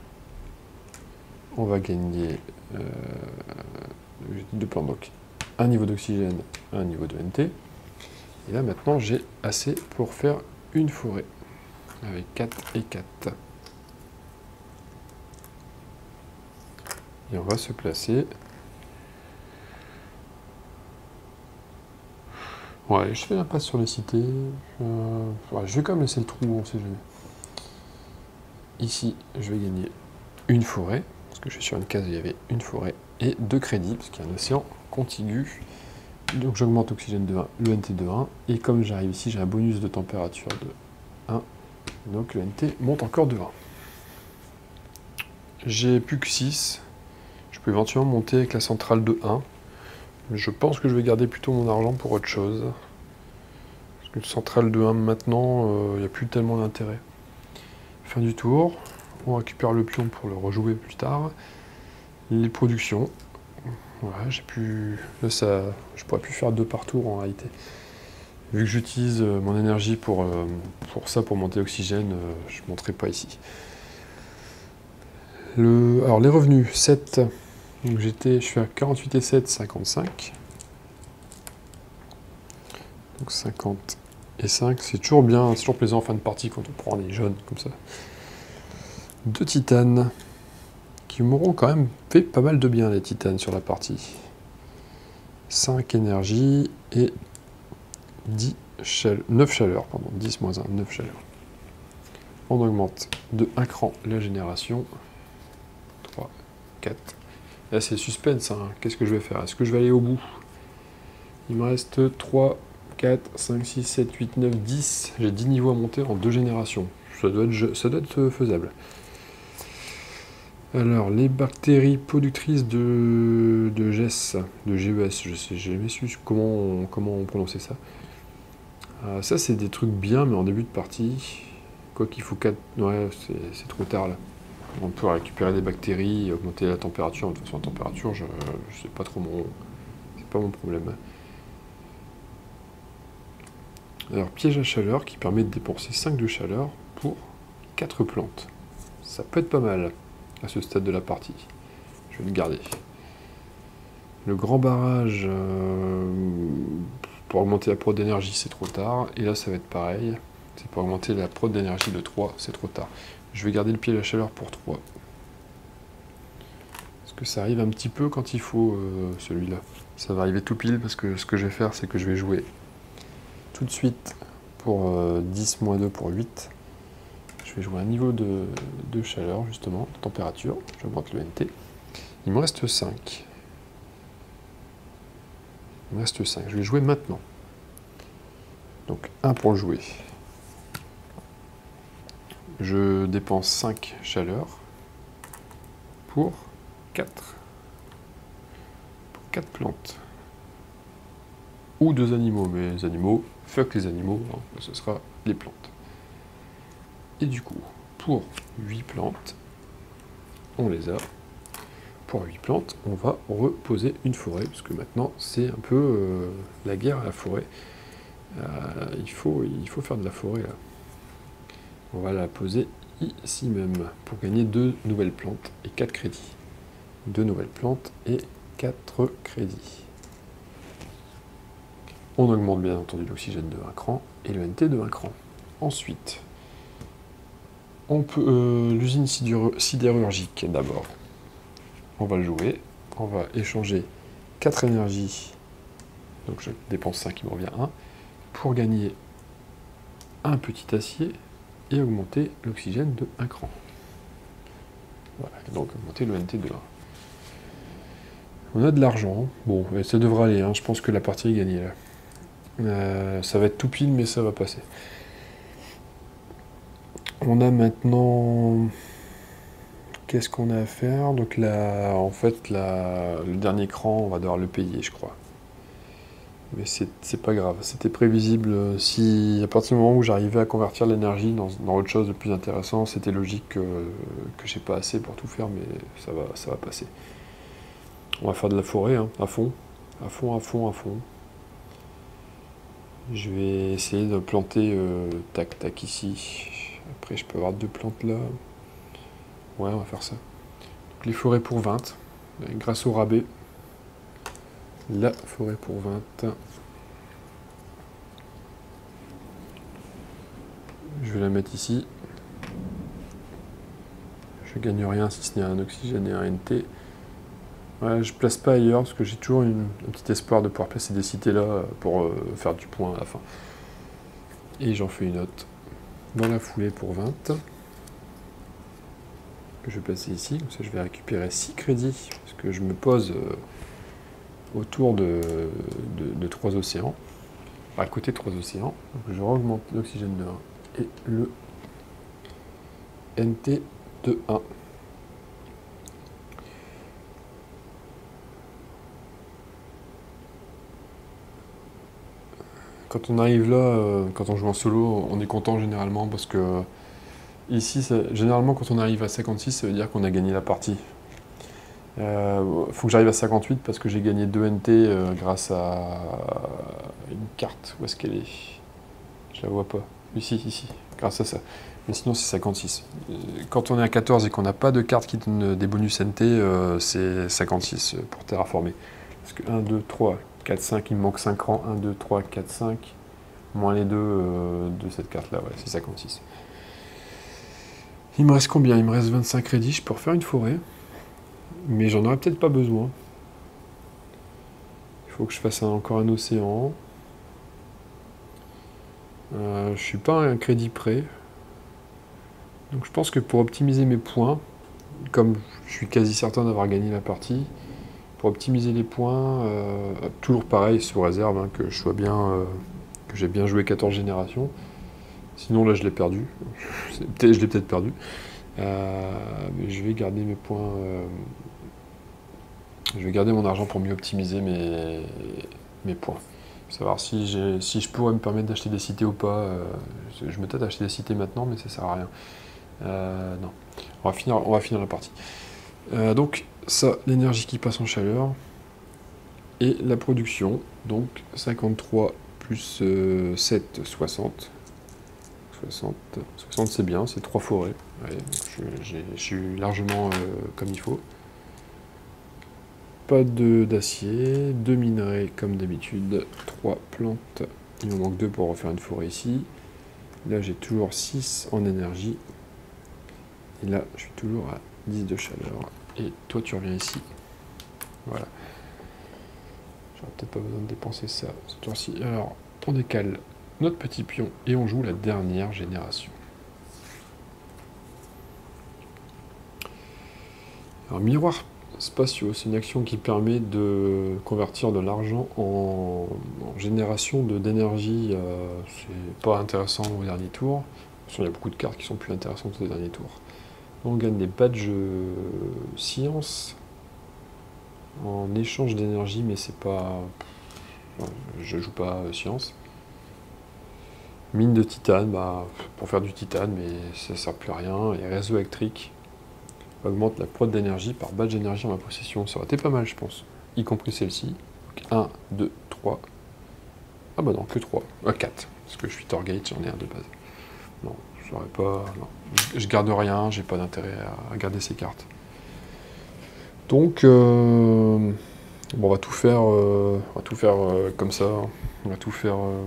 On va gagner euh, deux plantes, donc un niveau d'oxygène, un niveau de N T. Et là maintenant j'ai assez pour faire une forêt avec quatre et quatre. Et on va se placer. Ouais, je fais un passe sur les cités. Euh, ouais, je vais quand même laisser le trou, on sait jamais. Ici, je vais gagner une forêt, parce que je suis sur une case où il y avait une forêt, et deux crédits, parce qu'il y a un océan contigu. Donc j'augmente l'oxygène de un, le N T de un, et comme j'arrive ici, j'ai un bonus de température de un, donc le N T monte encore de un. J'ai plus que six. Je peux éventuellement monter avec la centrale de un. Mais je pense que je vais garder plutôt mon argent pour autre chose. Parce que centrale de un maintenant, il euh, n'y a plus tellement d'intérêt. Fin du tour. On récupère le pion pour le rejouer plus tard. Les productions. Voilà, j'ai pu... Là, ça... je pourrais plus faire deux par tour en réalité. Vu que j'utilise euh, mon énergie pour, euh, pour ça, pour monter l'oxygène, euh, je ne monterai pas ici. Le... Alors les revenus, sept. Donc j'étais, je suis à quarante-huit et sept, cinquante-cinq. Donc cinquante et cinq, c'est toujours bien, c'est toujours plaisant en fin de partie quand on prend les jaunes comme ça. Deux titanes, qui m'auront quand même fait pas mal de bien les titanes sur la partie. cinq énergie et dix chaleur, neuf chaleur, pardon, dix moins un, neuf chaleur. On augmente de un cran la génération. trois, quatre. Là, c'est le suspense, hein. Qu'est-ce que je vais faire? Est-ce que je vais aller au bout? Il me reste trois, quatre, cinq, six, sept, huit, neuf, dix. J'ai dix niveaux à monter en deux générations. Ça doit être, ça doit être faisable. Alors, les bactéries productrices de, de G E S, de G E S, je sais, j'ai jamais su comment on, comment on prononçait ça. Euh, ça, c'est des trucs bien, mais en début de partie. Quoi qu'il faut quatre... Ouais, c'est trop tard, là. On peut récupérer des bactéries, augmenter la température. De toute façon, la température, je, je sais pas trop mon... C'est pas mon problème. Alors, piège à chaleur qui permet de dépenser cinq de chaleur pour quatre plantes. Ça peut être pas mal à ce stade de la partie. Je vais le garder. Le grand barrage, euh, pour augmenter la prod d'énergie, c'est trop tard. Et là, ça va être pareil. C'est pour augmenter la prod d'énergie de trois, c'est trop tard. Je vais garder le piège à chaleur pour trois. Parce que ça arrive un petit peu quand il faut, euh, celui-là. Ça va arriver tout pile, parce que ce que je vais faire, c'est que je vais jouer tout de suite pour euh, dix moins deux pour huit. Je vais jouer un niveau de, de chaleur, justement, de température. J'augmente le N T. Il me reste cinq. Il me reste cinq. Je vais jouer maintenant. Donc un pour le jouer. Je dépense cinq chaleurs pour quatre. Pour quatre plantes. Ou deux animaux, mais les animaux, fuck les animaux, hein, ce sera les plantes. Et du coup, pour huit plantes, on les a. Pour huit plantes, on va reposer une forêt, parce que maintenant, c'est un peu euh, la guerre à la forêt. Euh, il, faut, il faut faire de la forêt, là. On va la poser ici même, pour gagner deux nouvelles plantes et quatre crédits. Deux nouvelles plantes et quatre crédits. On augmente bien entendu l'oxygène de un cran et le N T de un cran. Ensuite, on peut euh, l'usine sidérurgique d'abord. On va le jouer. On va échanger quatre énergies. Donc je dépense cinq, il me revient un. Pour gagner un petit acier et augmenter l'oxygène de un cran. Voilà, donc augmenter le N T de un. On a de l'argent. Bon, ça devrait aller, hein. Je pense que la partie est gagnée là. Euh, ça va être tout pile, mais ça va passer. On a maintenant... Qu'est-ce qu'on a à faire? Donc là, en fait, là, le dernier cran, on va devoir le payer, je crois. Mais c'est pas grave, c'était prévisible. Si à partir du moment où j'arrivais à convertir l'énergie dans, dans autre chose de plus intéressant, c'était logique que, que j'ai pas assez pour tout faire, mais ça va, ça va passer. On va faire de la forêt, hein, à fond, à fond, à fond, à fond. Je vais essayer de planter euh, tac tac ici. Après je peux avoir deux plantes là. Ouais, on va faire ça. Donc les forêts pour vingt, grâce au rabais. La forêt pour vingt. Je vais la mettre ici. Je gagne rien si ce n'est un oxygène et un N T. Ouais, je place pas ailleurs parce que j'ai toujours une, un petit espoir de pouvoir placer des cités là pour euh, faire du point à la fin. Et j'en fais une autre dans la foulée pour vingt. Que je vais placer ici, comme ça je vais récupérer six crédits parce que je me pose euh, autour de, de, de trois océans, à côté de trois océans. Donc je augmente l'oxygène de un et le N T de un. Quand on arrive là, euh, quand on joue en solo, on est content généralement parce que ici, généralement quand on arrive à cinquante-six, ça veut dire qu'on a gagné la partie. Il euh, faut que j'arrive à cinquante-huit parce que j'ai gagné deux N T euh, grâce à une carte. Où est-ce qu'elle est? Je la vois pas. Ici, ici, grâce à ça. Mais sinon, c'est cinquante-six. Quand on est à quatorze et qu'on n'a pas de carte qui donne des bonus N T, euh, c'est cinquante-six pour terraformer. Parce que un, deux, trois, quatre, cinq, il me manque cinq rangs. un, deux, trois, quatre, cinq. Moins les deux euh, de cette carte-là, ouais, c'est cinquante-six. Il me reste combien? Il me reste vingt-cinq crédits. Je peux refaire une forêt. Mais j'en aurais peut-être pas besoin. Il faut que je fasse un, encore un océan. Euh, je suis pas à un crédit près. Donc je pense que pour optimiser mes points, comme je suis quasi certain d'avoir gagné la partie, pour optimiser les points, euh, toujours pareil, sous réserve, hein, que je sois bien, euh, que j'ai bien joué quatorze générations. Sinon là je l'ai perdu. je l'ai peut-être perdu. Euh, mais je vais garder mes points. Euh, je vais garder mon argent pour mieux optimiser mes, mes points. Savoir si, si je pourrais me permettre d'acheter des cités ou pas. Euh, je, je me tâte à acheter des cités maintenant, mais ça sert à rien. Euh, non. On va finir, on va finir la partie. Euh, donc, ça, l'énergie qui passe en chaleur. Et la production. Donc, cinquante-trois plus euh, sept, soixante. soixante, soixante c'est bien, c'est trois forêts. Ouais, je, je suis largement euh, comme il faut. Pas d'acier, deux minerais comme d'habitude, trois plantes. Il me manque deux pour refaire une forêt ici. Là j'ai toujours six en énergie. Et là je suis toujours à dix de chaleur. Et toi tu reviens ici. Voilà. J'aurais peut-être pas besoin de dépenser ça ce tour-ci. Alors on décale notre petit pion et on joue la dernière génération. Alors miroir spatiaux. C'est une action qui permet de convertir de l'argent en, en génération d'énergie. Euh, c'est pas intéressant au dernier tour. Il y a beaucoup de cartes qui sont plus intéressantes au dernier tour. On gagne des badges euh, science en échange d'énergie, mais c'est pas... Enfin, je joue pas euh, science. Mine de titane, bah, pour faire du titane, mais ça sert plus à rien. Et réseau électrique augmente la prod d'énergie par badge d'énergie en ma possession. Ça aurait été pas mal, je pense. Y compris celle-ci. un, deux, trois. Ah bah non, que trois. Ah, quatre. Parce que je suis Torgate, j'en ai un de base. Non, je saurais pas... Non. Je garde rien, j'ai pas d'intérêt à garder ces cartes. Donc, euh, bon, on va tout faire, euh, on va tout faire euh, comme ça. On va tout faire... Euh,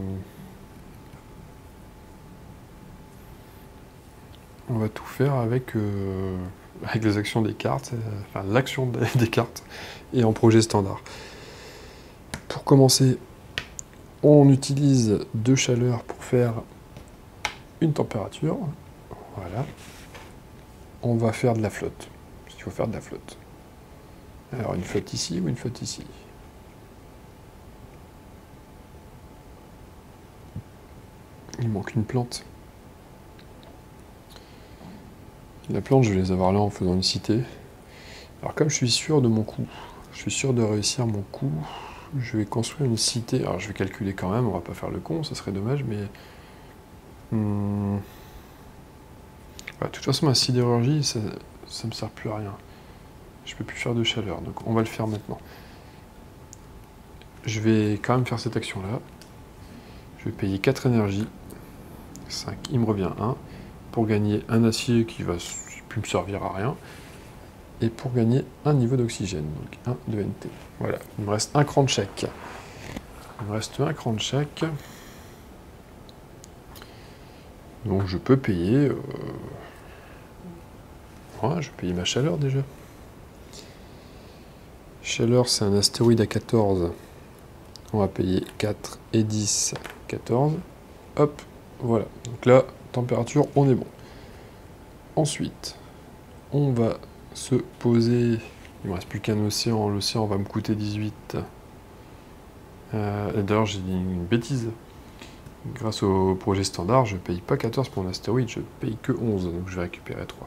on va tout faire avec, euh, avec les actions des cartes, euh, enfin l'action des, des cartes, et en projet standard. Pour commencer, on utilise deux chaleurs pour faire une température. Voilà. On va faire de la flotte, parce qu'il faut faire de la flotte. Alors, une flotte ici ou une flotte ici? Il manque une plante. La plante, je vais les avoir là en faisant une cité. Alors, comme je suis sûr de mon coup, je suis sûr de réussir mon coup, je vais construire une cité. Alors, je vais calculer quand même, on va pas faire le con, ça serait dommage, mais... Hum... Bah, de toute façon, ma sidérurgie, ça, ça me sert plus à rien. Je peux plus faire de chaleur, donc on va le faire maintenant. Je vais quand même faire cette action-là. Je vais payer quatre énergies. cinq, il me revient un. Pour gagner un acier qui va plus me servir à rien. Et pour gagner un niveau d'oxygène. Donc un de N T. Voilà, il me reste un cran de chaque. Il me reste un cran de chaque. Donc je peux payer... Euh... Ouais, je vais payer ma chaleur déjà. Chaleur, c'est un astéroïde à quatorze. On va payer quatre et dix, quatorze. Hop, voilà. Donc là, température, on est bon. Ensuite, on va se poser... Il ne me reste plus qu'un océan. L'océan va me coûter dix-huit. Euh, D'ailleurs, j'ai dit une bêtise. Grâce au projet standard, je ne paye pas quatorze pour un astéroïde, je paye que onze. Donc je vais récupérer trois.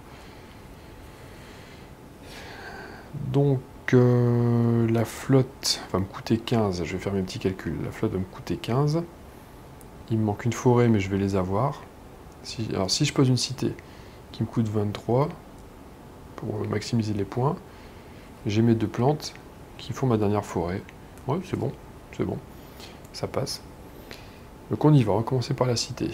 Donc... Euh, la flotte va me coûter quinze, je vais faire mes petits calculs, la flotte va me coûter quinze, il me manque une forêt mais je vais les avoir. Si, alors si je pose une cité qui me coûte vingt-trois, pour maximiser les points, j'ai mes deux plantes qui font ma dernière forêt. Ouais, c'est bon, c'est bon, ça passe. Donc on y va, on va commencer par la cité.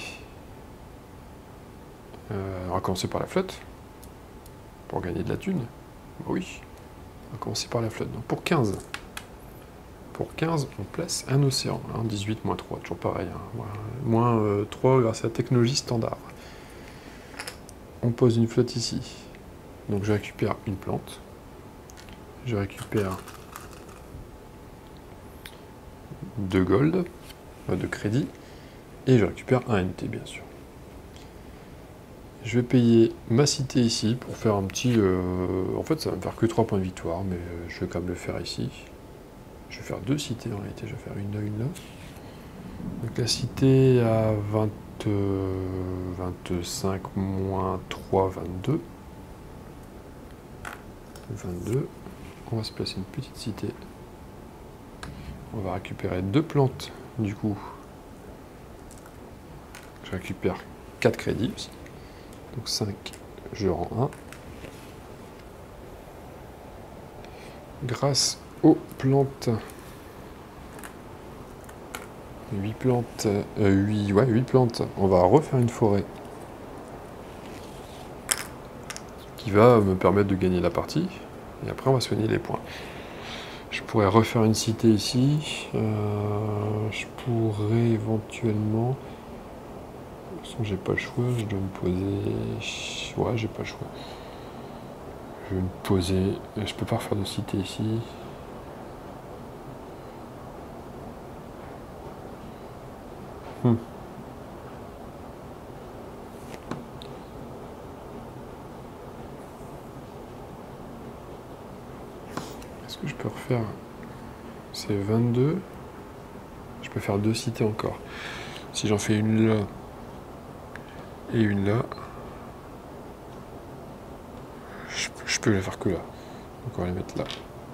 Euh, on va commencer par la flotte, pour gagner de la thune, bah oui. On va commencer par la flotte. Donc pour quinze, pour quinze, on place un océan. Hein, dix-huit moins trois, toujours pareil. Hein, moins euh, trois grâce à la technologie standard. On pose une flotte ici. Donc je récupère une plante. Je récupère deux gold, euh, de crédit. Et je récupère un N T, bien sûr. Je vais payer ma cité ici pour faire un petit... Euh, en fait, ça va me faire que trois points de victoire, mais euh, je vais quand même le faire ici. Je vais faire deux cités en réalité, je vais faire une là, une là. Donc la cité à vingt, euh, vingt-cinq moins trois, vingt-deux. vingt-deux. On va se placer une petite cité. On va récupérer deux plantes, du coup. Je récupère quatre crédits aussi. Donc cinq, je rends un. Grâce aux plantes, huit plantes, euh, huit, ouais, huit plantes, on va refaire une forêt qui va me permettre de gagner la partie. Et après, on va soigner les points. Je pourrais refaire une cité ici. Euh, je pourrais éventuellement... De toute façon, j'ai pas le choix, je dois me poser... Ouais, j'ai pas le choix. Je vais me poser... Je peux pas refaire de cité ici. Hmm. Est-ce que je peux refaire? C'est vingt-deux. Je peux faire deux cités encore. Si j'en fais une là et une là, je, je peux les faire que là. Donc on va les mettre là.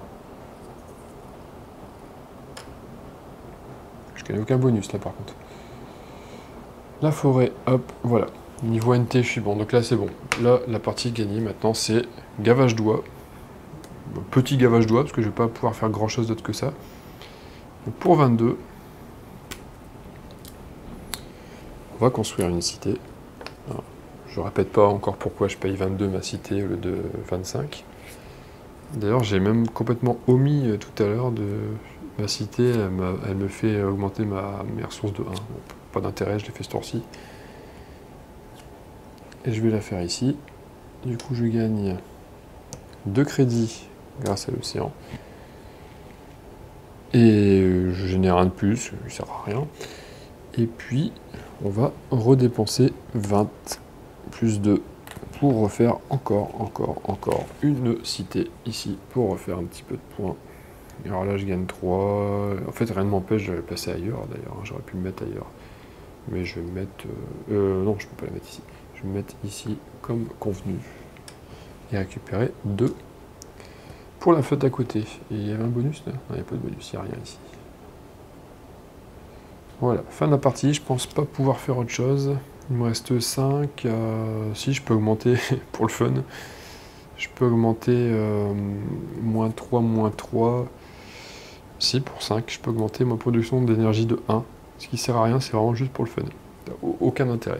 Je gagne aucun bonus là par contre. La forêt, hop, voilà. Niveau N T, je suis bon. Donc là, c'est bon. Là, la partie gagnée, maintenant, c'est gavage d'oie. Petit gavage d'oie, parce que je ne vais pas pouvoir faire grand-chose d'autre que ça. Donc pour vingt-deux, on va construire une cité. Alors, je ne répète pas encore pourquoi je paye vingt-deux ma cité au lieu de vingt-cinq. D'ailleurs, j'ai même complètement omis euh, tout à l'heure de ma cité. Elle, elle me fait augmenter ma, mes ressources de un. Bon, pas d'intérêt, je l'ai fait ce tour-ci. Et je vais la faire ici. Du coup, je gagne deux crédits grâce à l'océan. Et je génère un de plus, il ne sert à rien. Et puis, on va redépenser vingt plus deux pour refaire encore, encore, encore une cité ici pour refaire un petit peu de points. Alors là, je gagne trois. En fait, rien ne m'empêche de le passer ailleurs d'ailleurs. J'aurais pu me mettre ailleurs. Mais je vais me mettre... Euh, non, je ne peux pas la mettre ici. Je vais me mettre ici comme convenu. Et récupérer deux pour la flotte à côté. Et il y avait un bonus là? Non, il n'y a pas de bonus, il n'y a rien ici. Voilà, fin de la partie. Je pense pas pouvoir faire autre chose. Il me reste cinq. Euh, si, je peux augmenter pour le fun. Je peux augmenter euh, moins trois, moins trois. Si, pour cinq, je peux augmenter ma production d'énergie de un. Ce qui sert à rien, c'est vraiment juste pour le fun. Aucun intérêt.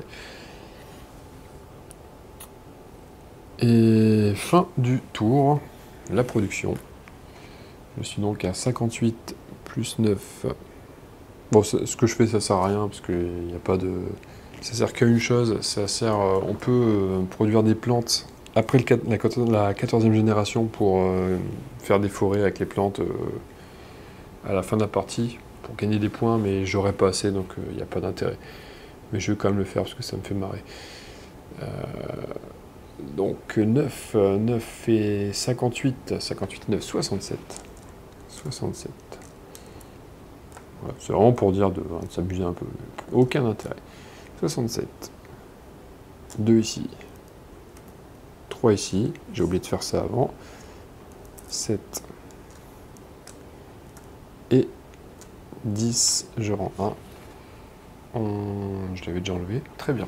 Et fin du tour, la production. Je suis donc à cinquante-huit plus neuf. Bon, ce que je fais, ça sert à rien, parce qu'il n'y a pas de... Ça sert qu'à une chose, ça sert... On peut produire des plantes après le, la quatorzième génération pour euh, faire des forêts avec les plantes euh, à la fin de la partie, pour gagner des points, mais j'aurais pas assez, donc il euh, n'y a pas d'intérêt. Mais je vais quand même le faire, parce que ça me fait marrer. Euh... Donc neuf, neuf et cinquante-huit, cinquante-huit, neuf, soixante-sept. soixante-sept. Voilà, c'est vraiment pour dire de, hein, de s'abuser un peu. Aucun intérêt. soixante-sept. deux ici. trois ici. J'ai oublié de faire ça avant. sept. Et dix, je rends un. On... Je l'avais déjà enlevé. Très bien.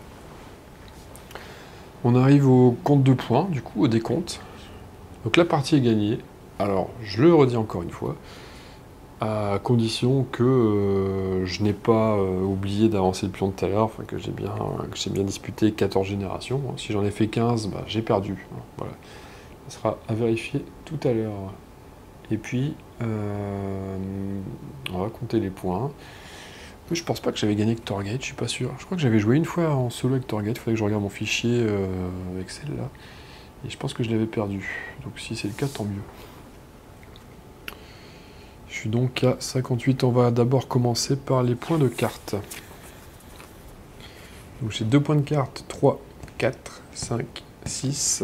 On arrive au compte de points, du coup, au décompte. Donc la partie est gagnée. Alors, je le redis encore une fois, à condition que euh, je n'ai pas euh, oublié d'avancer le pion de tout à l'heure, enfin que j'ai bien, que j'ai bien disputé quatorze générations. Si j'en ai fait quinze, bah, j'ai perdu. Voilà. Ça sera à vérifier tout à l'heure. Et puis, euh, on va compter les points. Je pense pas que j'avais gagné avec Torgate, je suis pas sûr. Je crois que j'avais joué une fois en solo avec Torgate, il faudrait que je regarde mon fichier euh, avec celle-là. Et je pense que je l'avais perdu. Donc si c'est le cas, tant mieux. Je suis donc à cinquante-huit. On va d'abord commencer par les points de carte. Donc j'ai deux points de carte, trois, quatre, cinq, six,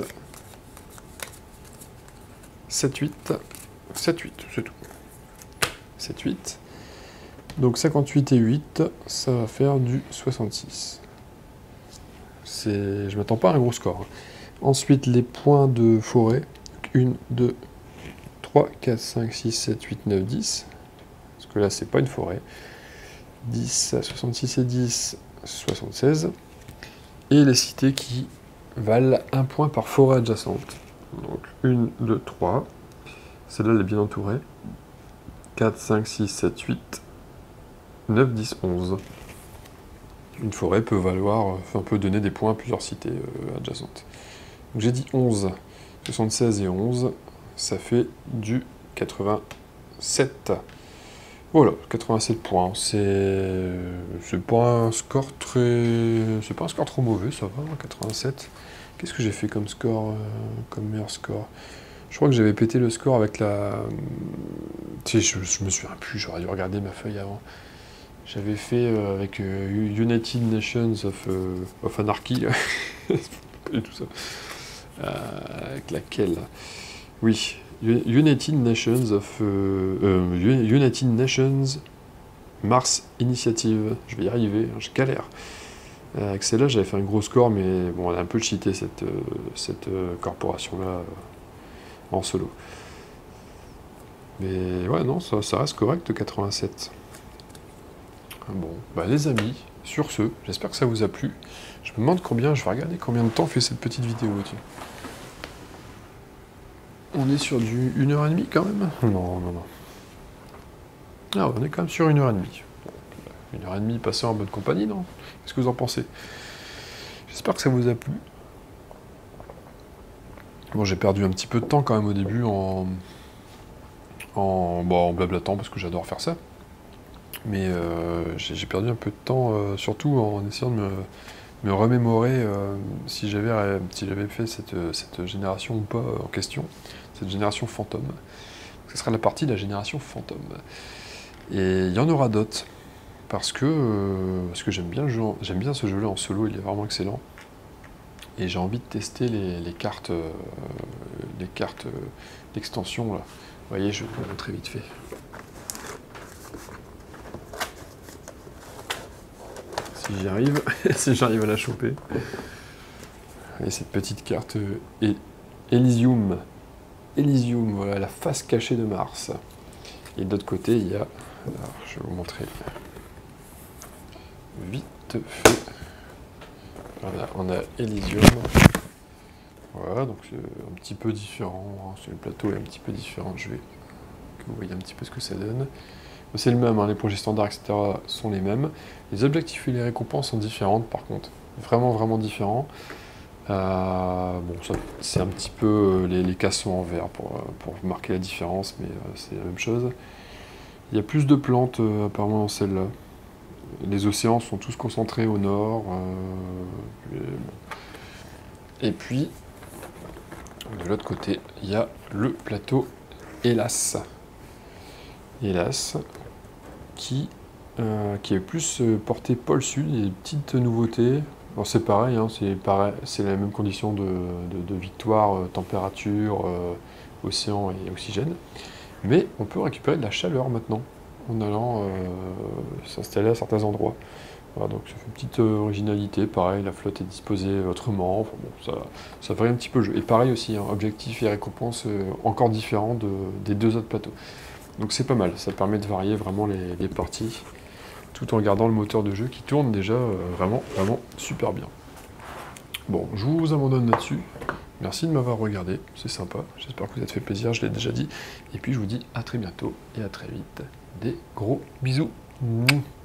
sept, huit. sept, huit, c'est tout. sept, huit. Donc cinquante-huit et huit, ça va faire du soixante-six. Je m'attends pas à un gros score. Ensuite, les points de forêt. un, deux, trois, quatre, cinq, six, sept, huit, neuf, dix. Parce que là, c'est pas une forêt. dix, soixante-six et dix, soixante-seize. Et les cités qui valent un point par forêt adjacente. Donc un, deux, trois. Celle-là, elle est bien entourée. quatre, cinq, six, sept, huit. neuf, dix, onze. Une forêt peut valoir, enfin, peut donner des points à plusieurs cités euh, adjacentes. Donc j'ai dit onze, soixante-seize et onze, ça fait du quatre-vingt-sept. Voilà, quatre-vingt-sept points. C'est c'est pas un score très, c'est pas un score trop mauvais, ça va, quatre-vingt-sept. Qu'est-ce que j'ai fait comme score, euh, comme meilleur score? Je crois que j'avais pété le score avec la... Tu sais, je, je me souviens plus, j'aurais dû regarder ma feuille avant. J'avais fait euh, avec euh, United Nations of, euh, of Anarchy, et tout ça. Euh, avec laquelle? Oui, United Nations of euh, euh, United Nations Mars Initiative. Je vais y arriver, hein, je galère. Euh, avec celle-là, j'avais fait un gros score, mais bon, on a un peu cheaté cette, euh, cette euh, corporation-là euh, en solo. Mais ouais, non, ça, ça reste correct, quatre-vingt-sept. Bon, bah les amis, sur ce, j'espère que ça vous a plu. Je me demande combien, je vais regarder combien de temps fait cette petite vidéo. Tiens. On est sur du une heure et demie quand même? Non, non, non. Ah, on est quand même sur une heure et demie. Bon, une heure et demie passée en bonne compagnie, non? Qu'est-ce que vous en pensez? J'espère que ça vous a plu. Bon, j'ai perdu un petit peu de temps quand même au début en, en, bon, en blablatant parce que j'adore faire ça. Mais euh, j'ai perdu un peu de temps, euh, surtout en essayant de me, me remémorer euh, si j'avais si j'avais fait cette, cette génération ou pas euh, en question, cette génération fantôme. Ce sera la partie de la génération fantôme. Et il y en aura d'autres, parce que, euh, parce que j'aime bien, j'aime bien ce jeu-là en solo, il est vraiment excellent. Et j'ai envie de tester les, les cartes, euh, les cartes euh, d'extension là. Vous voyez, je vais vous montrer vite fait. Si j'y arrive, si j'arrive à la choper. Et cette petite carte euh, Elysium. Elysium, voilà, la face cachée de Mars. Et de l'autre côté, il y a... Alors, je vais vous montrer vite fait. Voilà, on a Elysium. Voilà, donc c'est un petit peu différent. Le plateau est un petit peu différent. Je vais que vous voyez un petit peu ce que ça donne. C'est le même, hein, les projets standards, et cetera sont les mêmes. Les objectifs et les récompenses sont différentes par contre. Vraiment, vraiment différents. Euh, bon, c'est un petit peu euh, les, les cassons en vert pour, euh, pour marquer la différence, mais euh, c'est la même chose. Il y a plus de plantes euh, apparemment dans celle-là. Les océans sont tous concentrés au nord. Euh, et puis, de l'autre côté, il y a le plateau Hélas. Hélas, qui, euh, qui est plus euh, porté pôle sud. Il y a des petites nouveautés. Alors c'est pareil, hein, c'est pareil, c'est la même condition de, de, de victoire, euh, température, euh, océan et oxygène. Mais on peut récupérer de la chaleur maintenant, en allant euh, s'installer à certains endroits. Voilà, donc ça fait une petite euh, originalité, pareil, la flotte est disposée autrement, enfin, bon, ça, ça varie un petit peu le jeu. Et pareil aussi, hein, objectifs et récompenses euh, encore différents de, des deux autres plateaux. Donc c'est pas mal, ça permet de varier vraiment les, les parties, tout en gardant le moteur de jeu qui tourne déjà euh, vraiment, vraiment super bien. Bon, je vous abandonne là-dessus. Merci de m'avoir regardé, c'est sympa. J'espère que vous êtes fait plaisir, je l'ai déjà dit. Et puis je vous dis à très bientôt et à très vite. Des gros bisous. Mouah.